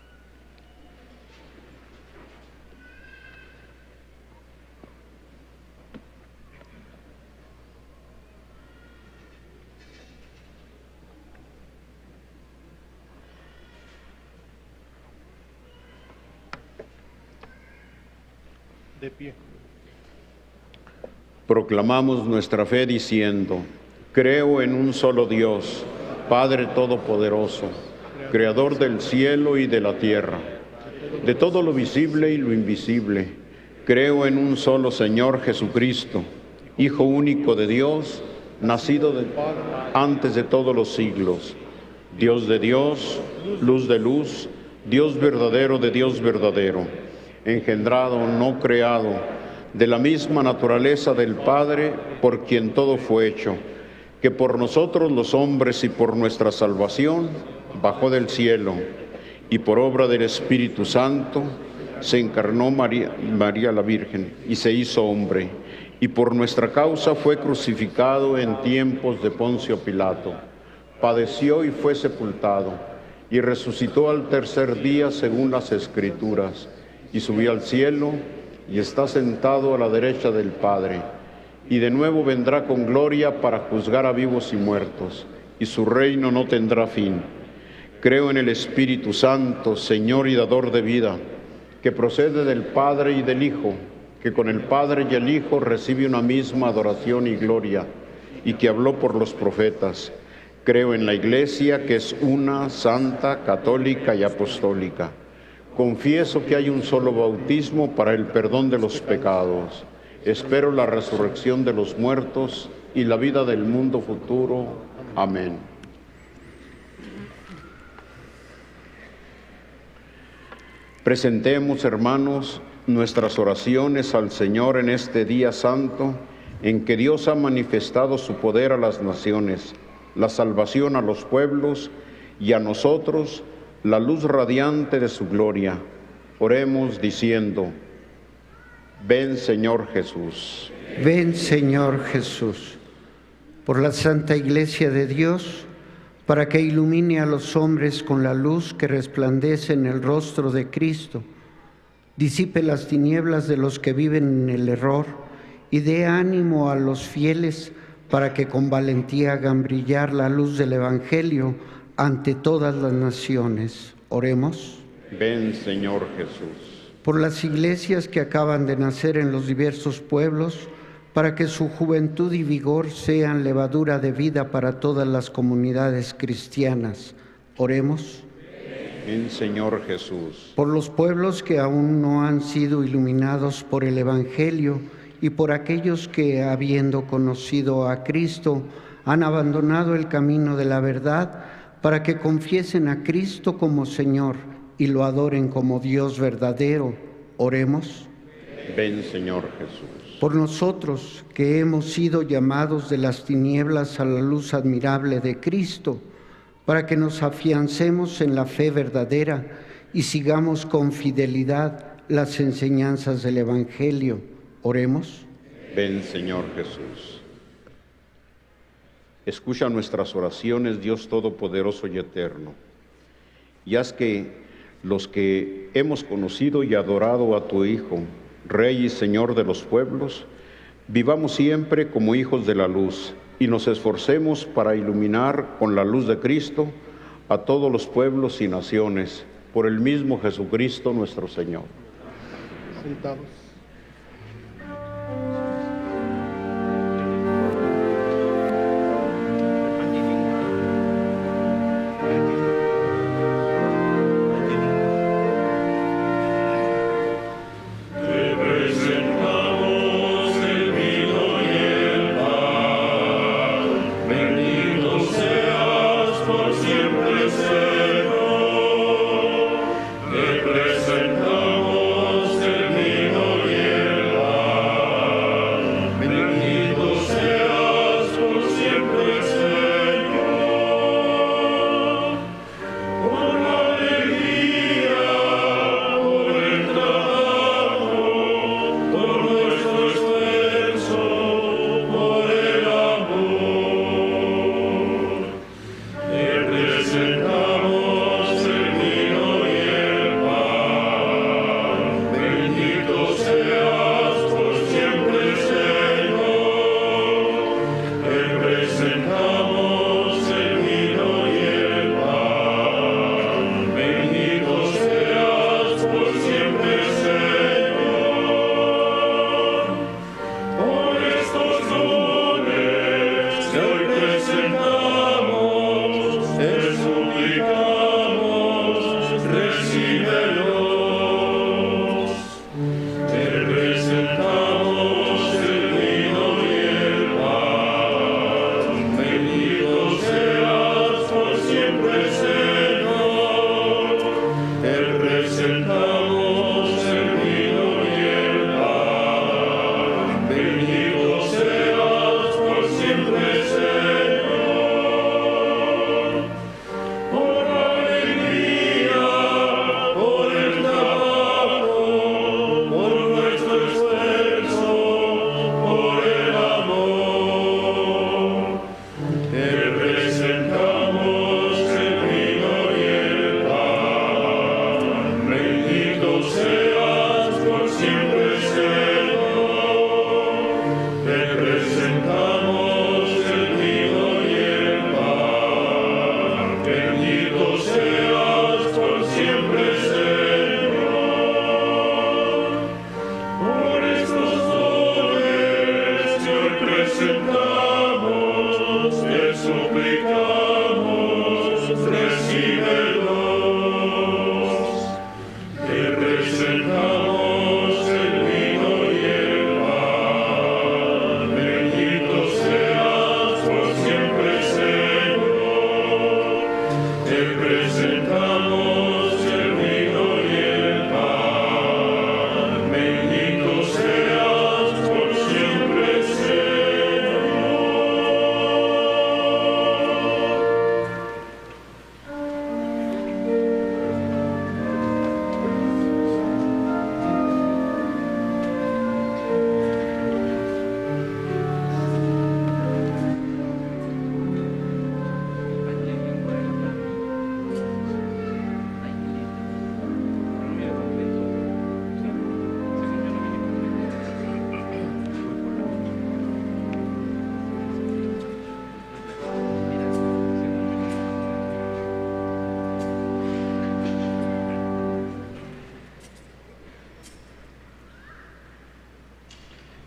De pie. Proclamamos nuestra fe diciendo: creo en un solo Dios, Padre Todopoderoso, Creador del cielo y de la tierra, de todo lo visible y lo invisible. Creo en un solo Señor Jesucristo, Hijo único de Dios, nacido antes de todos los siglos, Dios de Dios, luz de luz, Dios verdadero de Dios verdadero, engendrado, no creado, de la misma naturaleza del Padre, por quien todo fue hecho, que por nosotros los hombres y por nuestra salvación bajó del cielo, y por obra del Espíritu Santo se encarnó María la Virgen y se hizo hombre, y por nuestra causa fue crucificado en tiempos de Poncio Pilato, padeció y fue sepultado, y resucitó al tercer día según las Escrituras, y subió al cielo, y está sentado a la derecha del Padre, y de nuevo vendrá con gloria para juzgar a vivos y muertos, y su reino no tendrá fin. Creo en el Espíritu Santo, Señor y dador de vida, que procede del Padre y del Hijo, que con el Padre y el Hijo recibe una misma adoración y gloria, y que habló por los profetas. Creo en la Iglesia, que es una, santa, católica y apostólica. Confieso que hay un solo bautismo para el perdón de los pecados. Espero la resurrección de los muertos y la vida del mundo futuro. Amén. Presentemos, hermanos, nuestras oraciones al Señor en este día santo, en que Dios ha manifestado su poder a las naciones, la salvación a los pueblos y a nosotros, la luz radiante de su gloria. Oremos diciendo: ven, Señor Jesús. Ven, Señor Jesús, por la Santa Iglesia de Dios, para que ilumine a los hombres con la luz que resplandece en el rostro de Cristo, disipe las tinieblas de los que viven en el error y dé ánimo a los fieles para que con valentía hagan brillar la luz del Evangelio ante todas las naciones. Oremos. Ven, Señor Jesús. Por las iglesias que acaban de nacer en los diversos pueblos, para que su juventud y vigor sean levadura de vida para todas las comunidades cristianas. Oremos. Ven, Señor Jesús. Por los pueblos que aún no han sido iluminados por el Evangelio y por aquellos que, habiendo conocido a Cristo, han abandonado el camino de la verdad, para que confiesen a Cristo como Señor y lo adoren como Dios verdadero. Oremos. Ven, Señor Jesús. Por nosotros que hemos sido llamados de las tinieblas a la luz admirable de Cristo, para que nos afiancemos en la fe verdadera y sigamos con fidelidad las enseñanzas del Evangelio. Oremos. Ven, Señor Jesús. Escucha nuestras oraciones, Dios Todopoderoso y Eterno, y haz que los que hemos conocido y adorado a tu Hijo, Rey y Señor de los pueblos, vivamos siempre como hijos de la luz y nos esforcemos para iluminar con la luz de Cristo a todos los pueblos y naciones, por el mismo Jesucristo nuestro Señor. Sentados. Te presentamos el vino y el pan.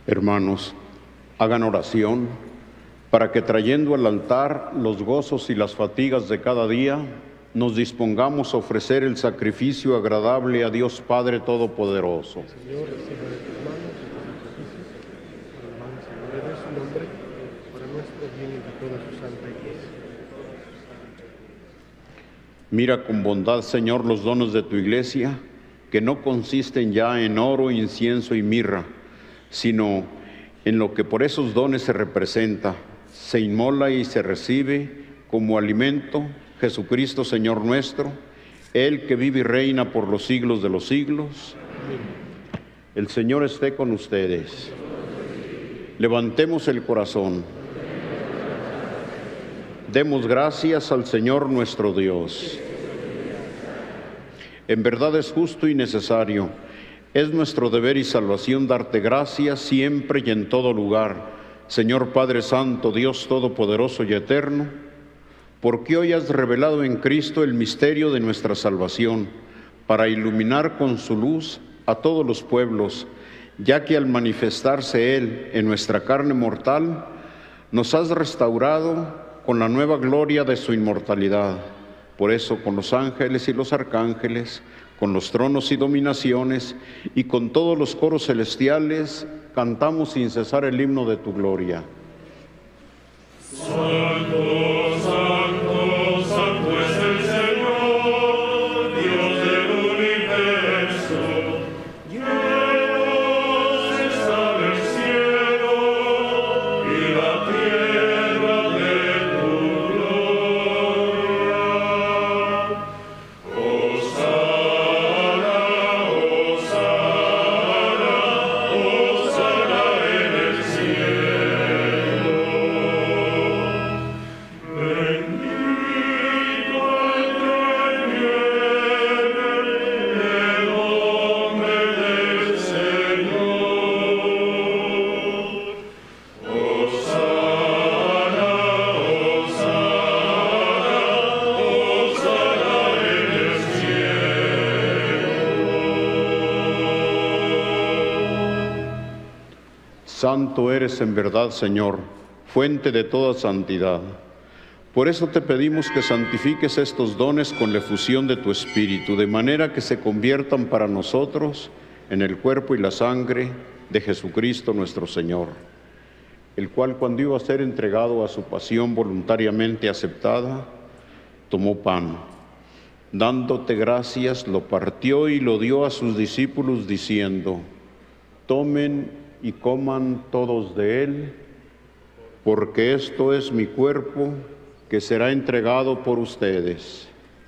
Hermanos, hagan oración para que trayendo al altar los gozos y las fatigas de cada día, nos dispongamos a ofrecer el sacrificio agradable a Dios Padre Todopoderoso. Señor, reciba de tus manos este sacrificio, para alabanza y gloria de su nombre, para nuestro bien y de toda su santa iglesia. Mira con bondad, Señor, los dones de tu iglesia, que no consisten ya en oro, incienso y mirra, sino en lo que por esos dones se representa, se inmola y se recibe como alimento, Jesucristo Señor nuestro, Él que vive y reina por los siglos de los siglos. El Señor esté con ustedes. Levantemos el corazón. Demos gracias al Señor nuestro Dios. En verdad es justo y necesario, es nuestro deber y salvación darte gracias siempre y en todo lugar, Señor Padre Santo, Dios Todopoderoso y Eterno, porque hoy has revelado en Cristo el misterio de nuestra salvación, para iluminar con su luz a todos los pueblos, ya que al manifestarse Él en nuestra carne mortal, nos has restaurado con la nueva gloria de su inmortalidad. Por eso, con los ángeles y los arcángeles, con los tronos y dominaciones, y con todos los coros celestiales, cantamos sin cesar el himno de tu gloria. Santo, santo, santo es el Señor, Dios del universo. Llenos está el cielo y la tierra de tu gloria. Hosana, hosana, hosana en el cielo. Bendito el que viene en el nombre del Señor. Hosana, hosana, hosana en el cielo. Santo eres en verdad, Señor, fuente de toda santidad. Por eso te pedimos que santifiques estos dones con la efusión de tu Espíritu, de manera que se conviertan para nosotros en el cuerpo y la sangre de Jesucristo nuestro Señor, el cual, cuando iba a ser entregado a su pasión voluntariamente aceptada, tomó pan. Dándote gracias, lo partió y lo dio a sus discípulos, diciendo: tomen y coman todos de él, porque esto es mi cuerpo, que será entregado por ustedes.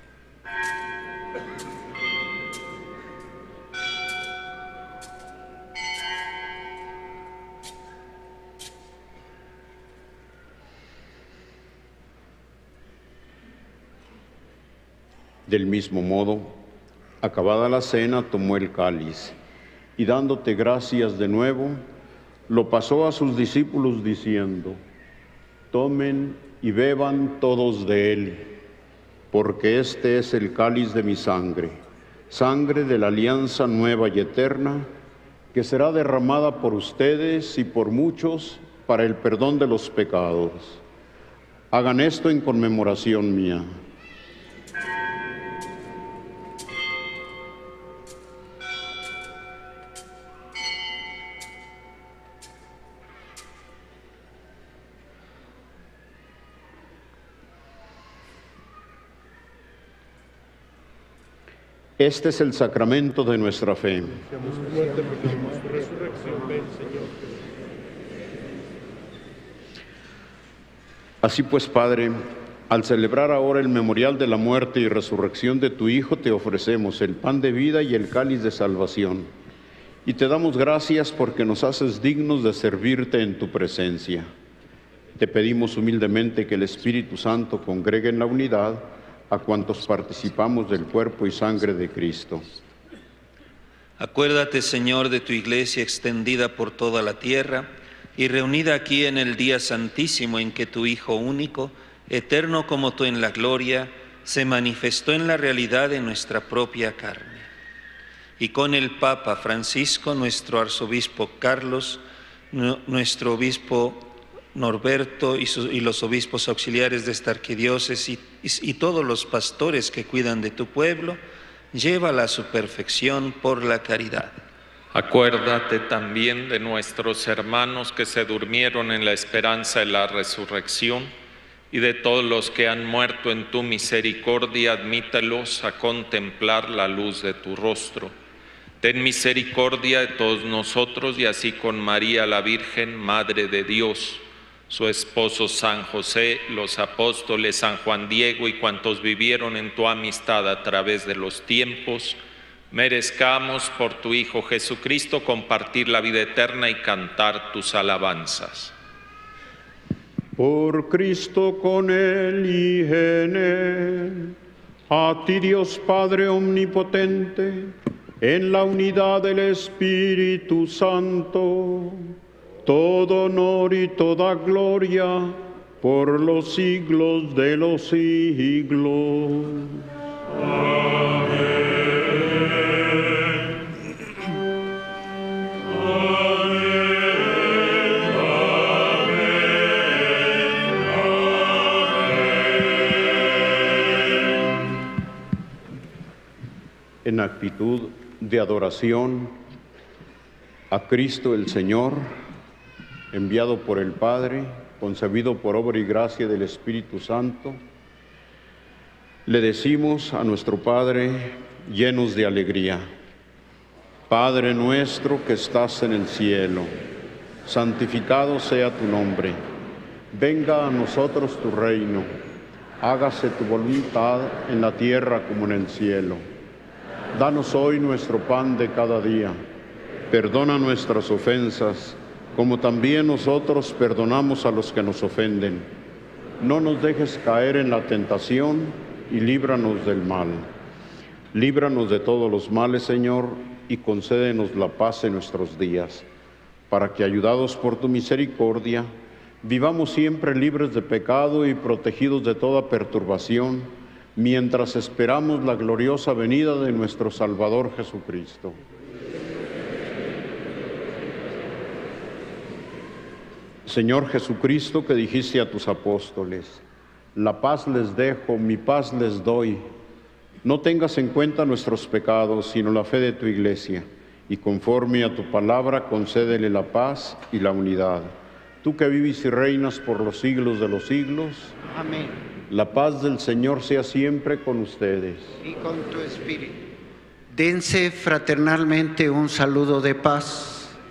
Del mismo modo, acabada la cena, tomó el cáliz, y dándote gracias de nuevo, lo pasó a sus discípulos diciendo: tomen y beban todos de él, porque este es el cáliz de mi sangre, sangre de la alianza nueva y eterna, que será derramada por ustedes y por muchos para el perdón de los pecados. Hagan esto en conmemoración mía. Este es el sacramento de nuestra fe. Así pues, Padre, al celebrar ahora el memorial de la muerte y resurrección de tu Hijo, te ofrecemos el pan de vida y el cáliz de salvación. Y te damos gracias porque nos haces dignos de servirte en tu presencia. Te pedimos humildemente que el Espíritu Santo congregue en la unidad a cuantos participamos del cuerpo y sangre de Cristo. Acuérdate, Señor, de tu iglesia extendida por toda la tierra y reunida aquí en el día santísimo en que tu Hijo único, eterno como tú en la gloria, se manifestó en la realidad de nuestra propia carne. Y con el Papa Francisco, nuestro arzobispo Carlos, nuestro obispo Norberto y los obispos auxiliares de esta arquidiócesis y todos los pastores que cuidan de tu pueblo, llévala a su perfección por la caridad. Acuérdate también de nuestros hermanos que se durmieron en la esperanza de la resurrección y de todos los que han muerto en tu misericordia, admítelos a contemplar la luz de tu rostro. Ten misericordia de todos nosotros y así con María la Virgen, Madre de Dios, su esposo San José, los apóstoles San Juan Diego y cuantos vivieron en tu amistad a través de los tiempos, merezcamos por tu Hijo Jesucristo compartir la vida eterna y cantar tus alabanzas. Por Cristo, con Él y en Él, a ti Dios Padre omnipotente, en la unidad del Espíritu Santo, todo honor y toda gloria por los siglos de los siglos. Amén. En actitud de adoración a Cristo el Señor, enviado por el Padre, concebido por obra y gracia del Espíritu Santo, le decimos a nuestro Padre, llenos de alegría: Padre nuestro que estás en el cielo, santificado sea tu nombre. Venga a nosotros tu reino. Hágase tu voluntad en la tierra como en el cielo. Danos hoy nuestro pan de cada día. Perdona nuestras ofensas, como también nosotros perdonamos a los que nos ofenden. No nos dejes caer en la tentación y líbranos del mal. Líbranos de todos los males, Señor, y concédenos la paz en nuestros días, para que, ayudados por tu misericordia, vivamos siempre libres de pecado y protegidos de toda perturbación, mientras esperamos la gloriosa venida de nuestro Salvador Jesucristo. Señor Jesucristo, que dijiste a tus apóstoles: la paz les dejo, mi paz les doy. No tengas en cuenta nuestros pecados, sino la fe de tu Iglesia, y conforme a tu palabra concédele la paz y la unidad. Tú que vives y reinas por los siglos de los siglos. Amén. La paz del Señor sea siempre con ustedes. Y con tu espíritu. Dense fraternalmente un saludo de paz.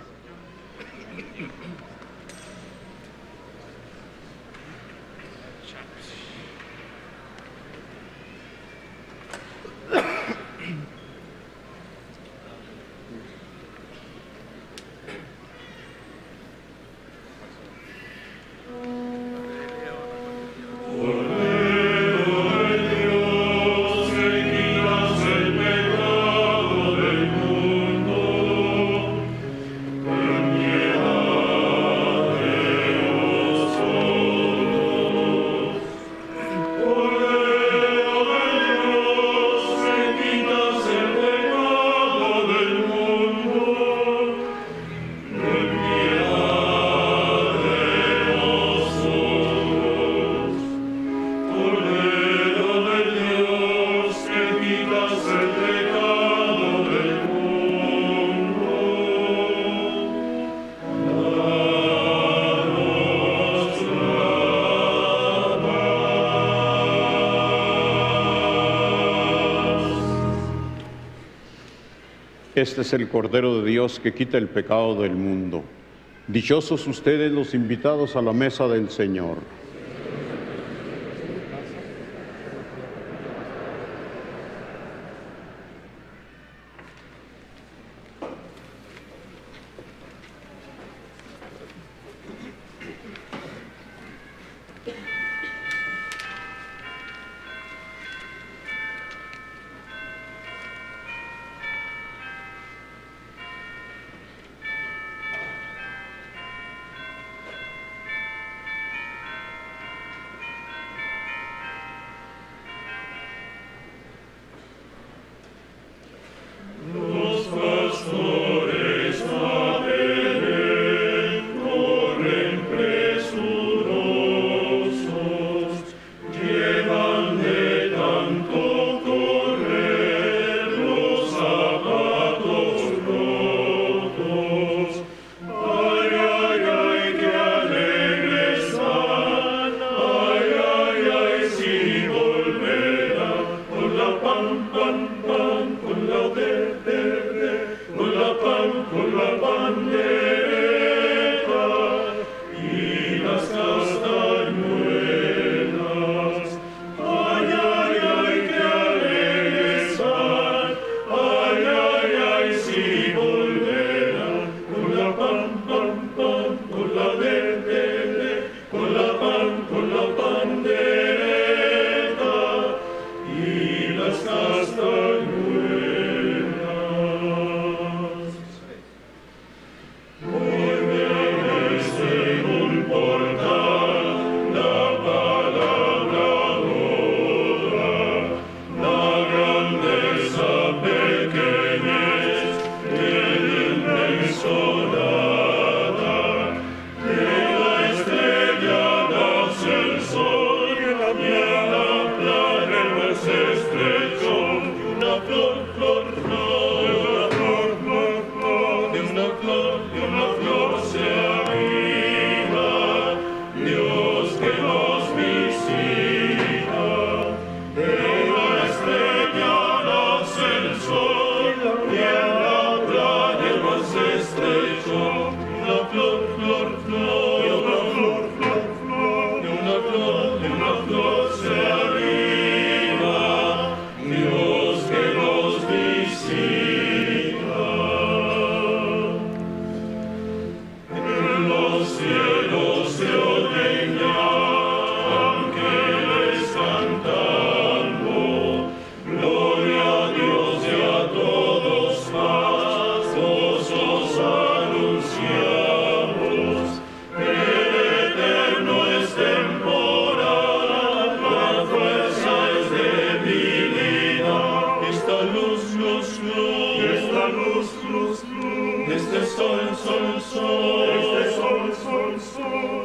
Este es el Cordero de Dios que quita el pecado del mundo. Dichosos ustedes los invitados a la mesa del Señor.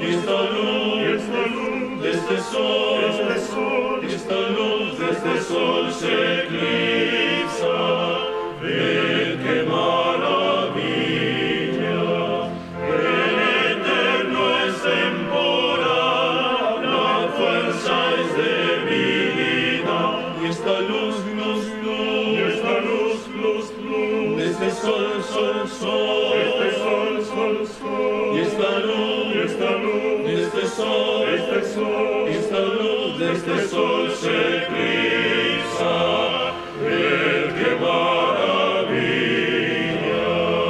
y esta luz de este sol, y esta luz de este sol se eclipsa. Ved qué maravilla, el eterno es temporal, la fuerza es debilidad, y esta luz, y esta luz, de este sol, y esta luz, de este sol, y esta luz de este sol se eclipsa. Ved qué maravilla.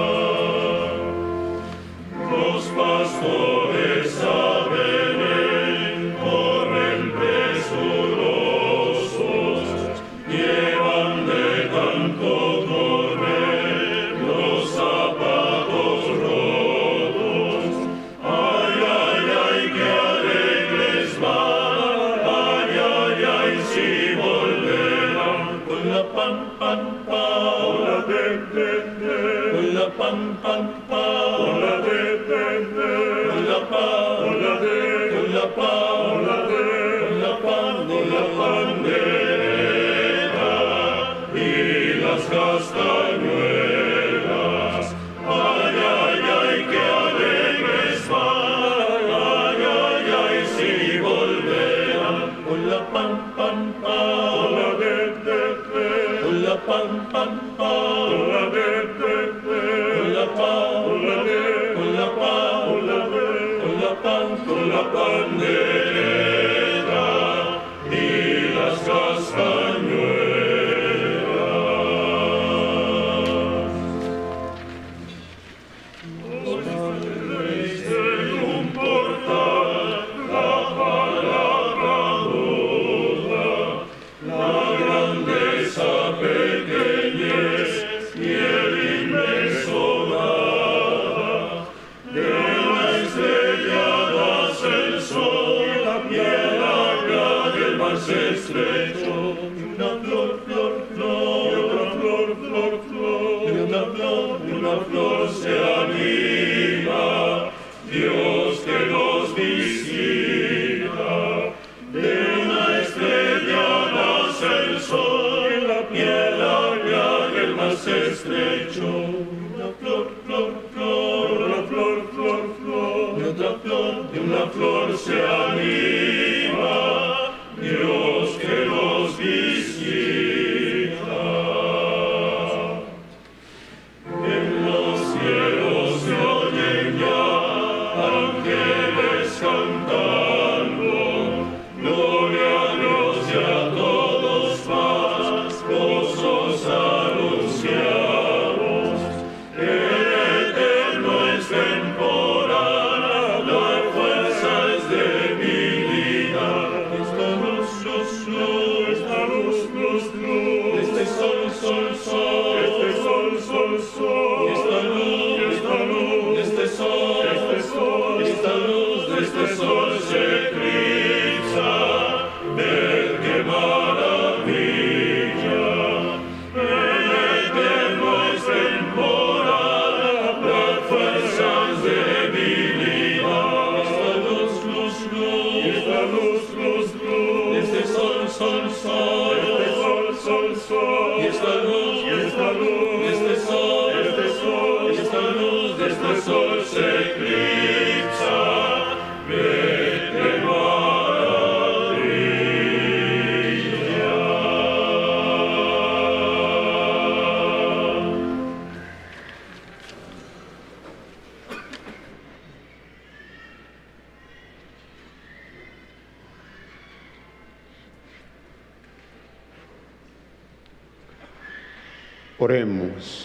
Los pastores a Belén corren presurosos, llevan de tanto correr los zapatos rotos. Ay, ay, ay, qué alegres van, ay, ay, ay, si volverán con la pan, pan, pan, con la de, con la pan, pan, pan, con la de, con la pan, con la de, con la pan, con la de, con la pan, con la pandereta y las castañuelas. Ay, ay, ay, qué alegres van, ay, ay, ay, si volverán con la pan, pan, pan, con la de, con la pan, pan, pan, con la de, con la pan, con la de, con la pan, con la de, con la pan, con la pandereta y las castañuelas. Os veis de un portal la palabra muda, la grandeza, pequeñez y el inmenso nada. De la estrella nace el sol, la piedra grande, el más estrecho, y una flor, flor, flor, y otra flor, flor, flor, y una flor se anima. Dios que nos visita. De una estrella nace el sol, la piedra grande, el más estrecho, una flor, flor, flor, una flor, flor, flor, y otra flor, y una flor se anima. Dios que nos visita. En los cielos se oyen ya ángeles cantando, gloria a Dios y a todos paz, gozos anunciamos. El eterno es temporal, la fuerza es debilidad. Esta luz, esta luz, este sol, este sol, y esta luz, este sol, esta luz de este sol se eclipsa. Ved qué maravilla, el eterno es temporal, la fuerza es debilidad. Esta luz, esta luz, este sol, y esta luz, este sol, y esta luz de este sol se eclipsa. Ved qué Oremos.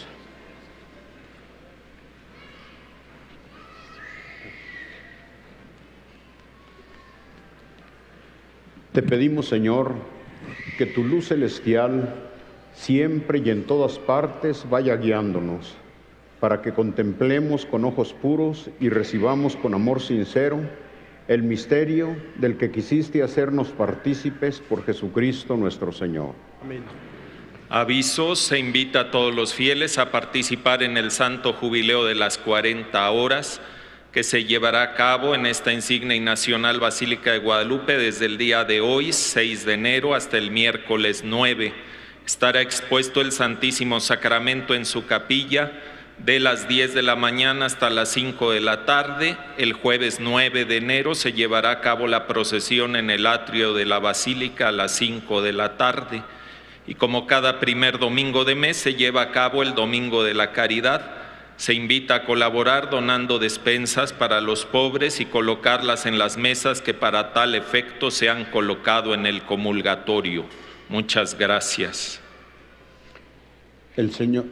Te pedimos, Señor, que tu luz celestial siempre y en todas partes vaya guiándonos, para que contemplemos con ojos puros y recibamos con amor sincero el misterio del que quisiste hacernos partícipes por Jesucristo nuestro Señor. Amén. Aviso: se invita a todos los fieles a participar en el Santo Jubileo de las 40 horas que se llevará a cabo en esta insigne y nacional Basílica de Guadalupe desde el día de hoy, 6 de enero, hasta el miércoles 9. Estará expuesto el Santísimo Sacramento en su capilla de las 10 de la mañana hasta las 5 de la tarde. El jueves 9 de enero se llevará a cabo la procesión en el atrio de la Basílica a las 5 de la tarde. Y como cada primer domingo de mes se lleva a cabo el Domingo de la Caridad, se invita a colaborar donando despensas para los pobres y colocarlas en las mesas que para tal efecto se han colocado en el comulgatorio. Muchas gracias. El Señor.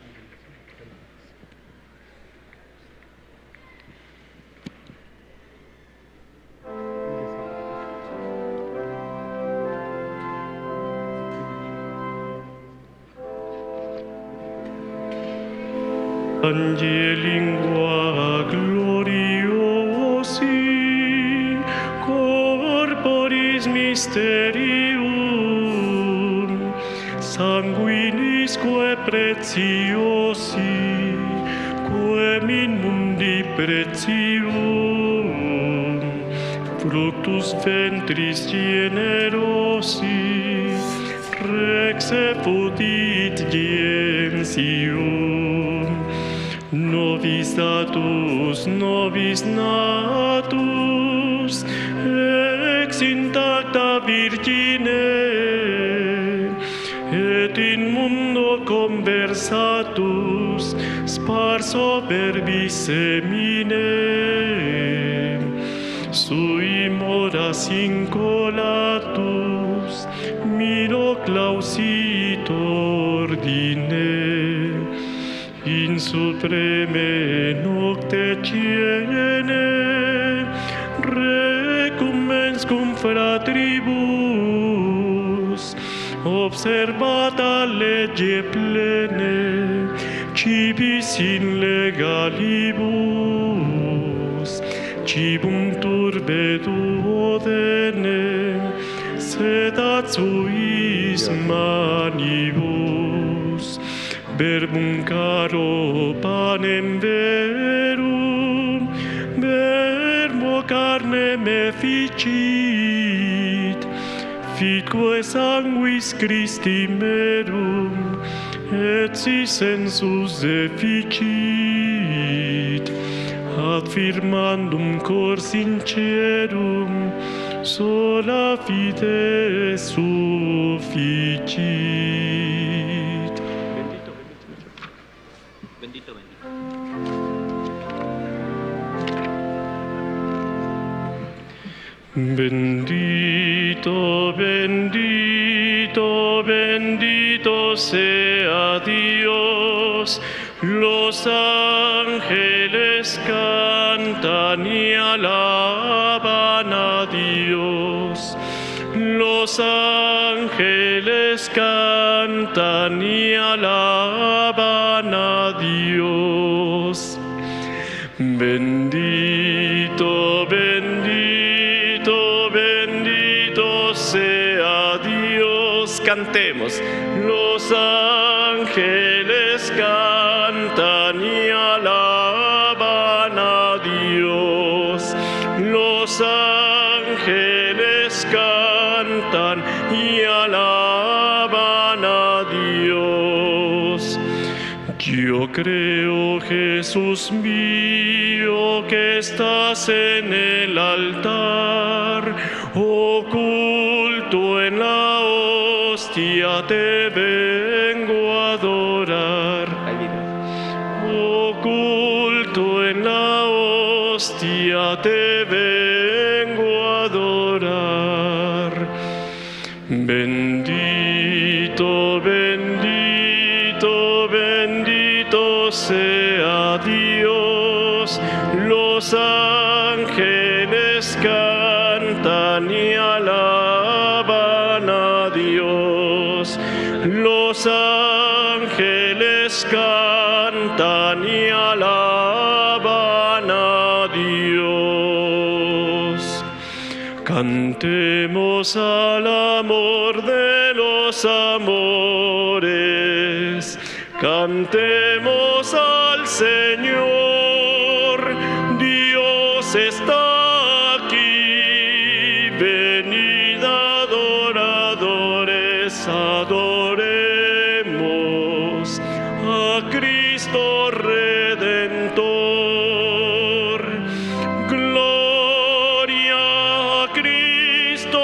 Angelingua gloriosi corporis mysterium sanguinisque preciosi quem in mundi pretium fructus ventris generosi rex effudit gentium nobis datus nobis natus ex intacta virgine et in mundo conversatus sparso verbis semine sui moras incolatus miro clausit ordine in supreme nocte ciene recumens cum fratribus observata lege plene cibis in legalibus cibum turbe duodene sedat suis manibus verbum caro panem verum, verbo carnem efficit, fitque sanguis Christi merum, et si sensus efficit, ad firmandum cor sincerum, sola fide sufficit. Bendito, bendito, bendito sea Dios. Los ángeles cantan y alaban a Dios. Los ángeles cantan y alaban a Dios. Bendito, bendito, bendito sea Dios. Cantemos. Los ángeles cantan y alaban a Dios. Los ángeles cantan y alaban a Dios. Yo creo, Jesús mío, que estás en el altar, oculto en la hostia, te vengo a adorar. Oculto en la hostia, te vengo a adorar. Bendito, bendito, bendito sea Dios. Los ángeles cantan y alaban a Dios. Los ángeles cantan y alaban a Dios. Cantemos al amor de los amores. Cantemos al Señor. Dios está aquí, venid adoradores, adoremos a Cristo Redentor. Gloria a Cristo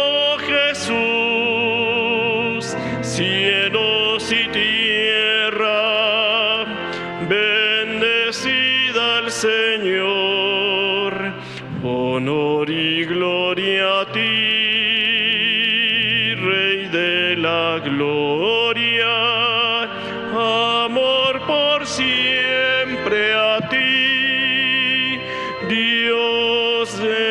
Jesús, cielos y tierra, bendecida al Señor, honor y gloria a ti, Rey de la gloria, amor por siempre a ti, Dios de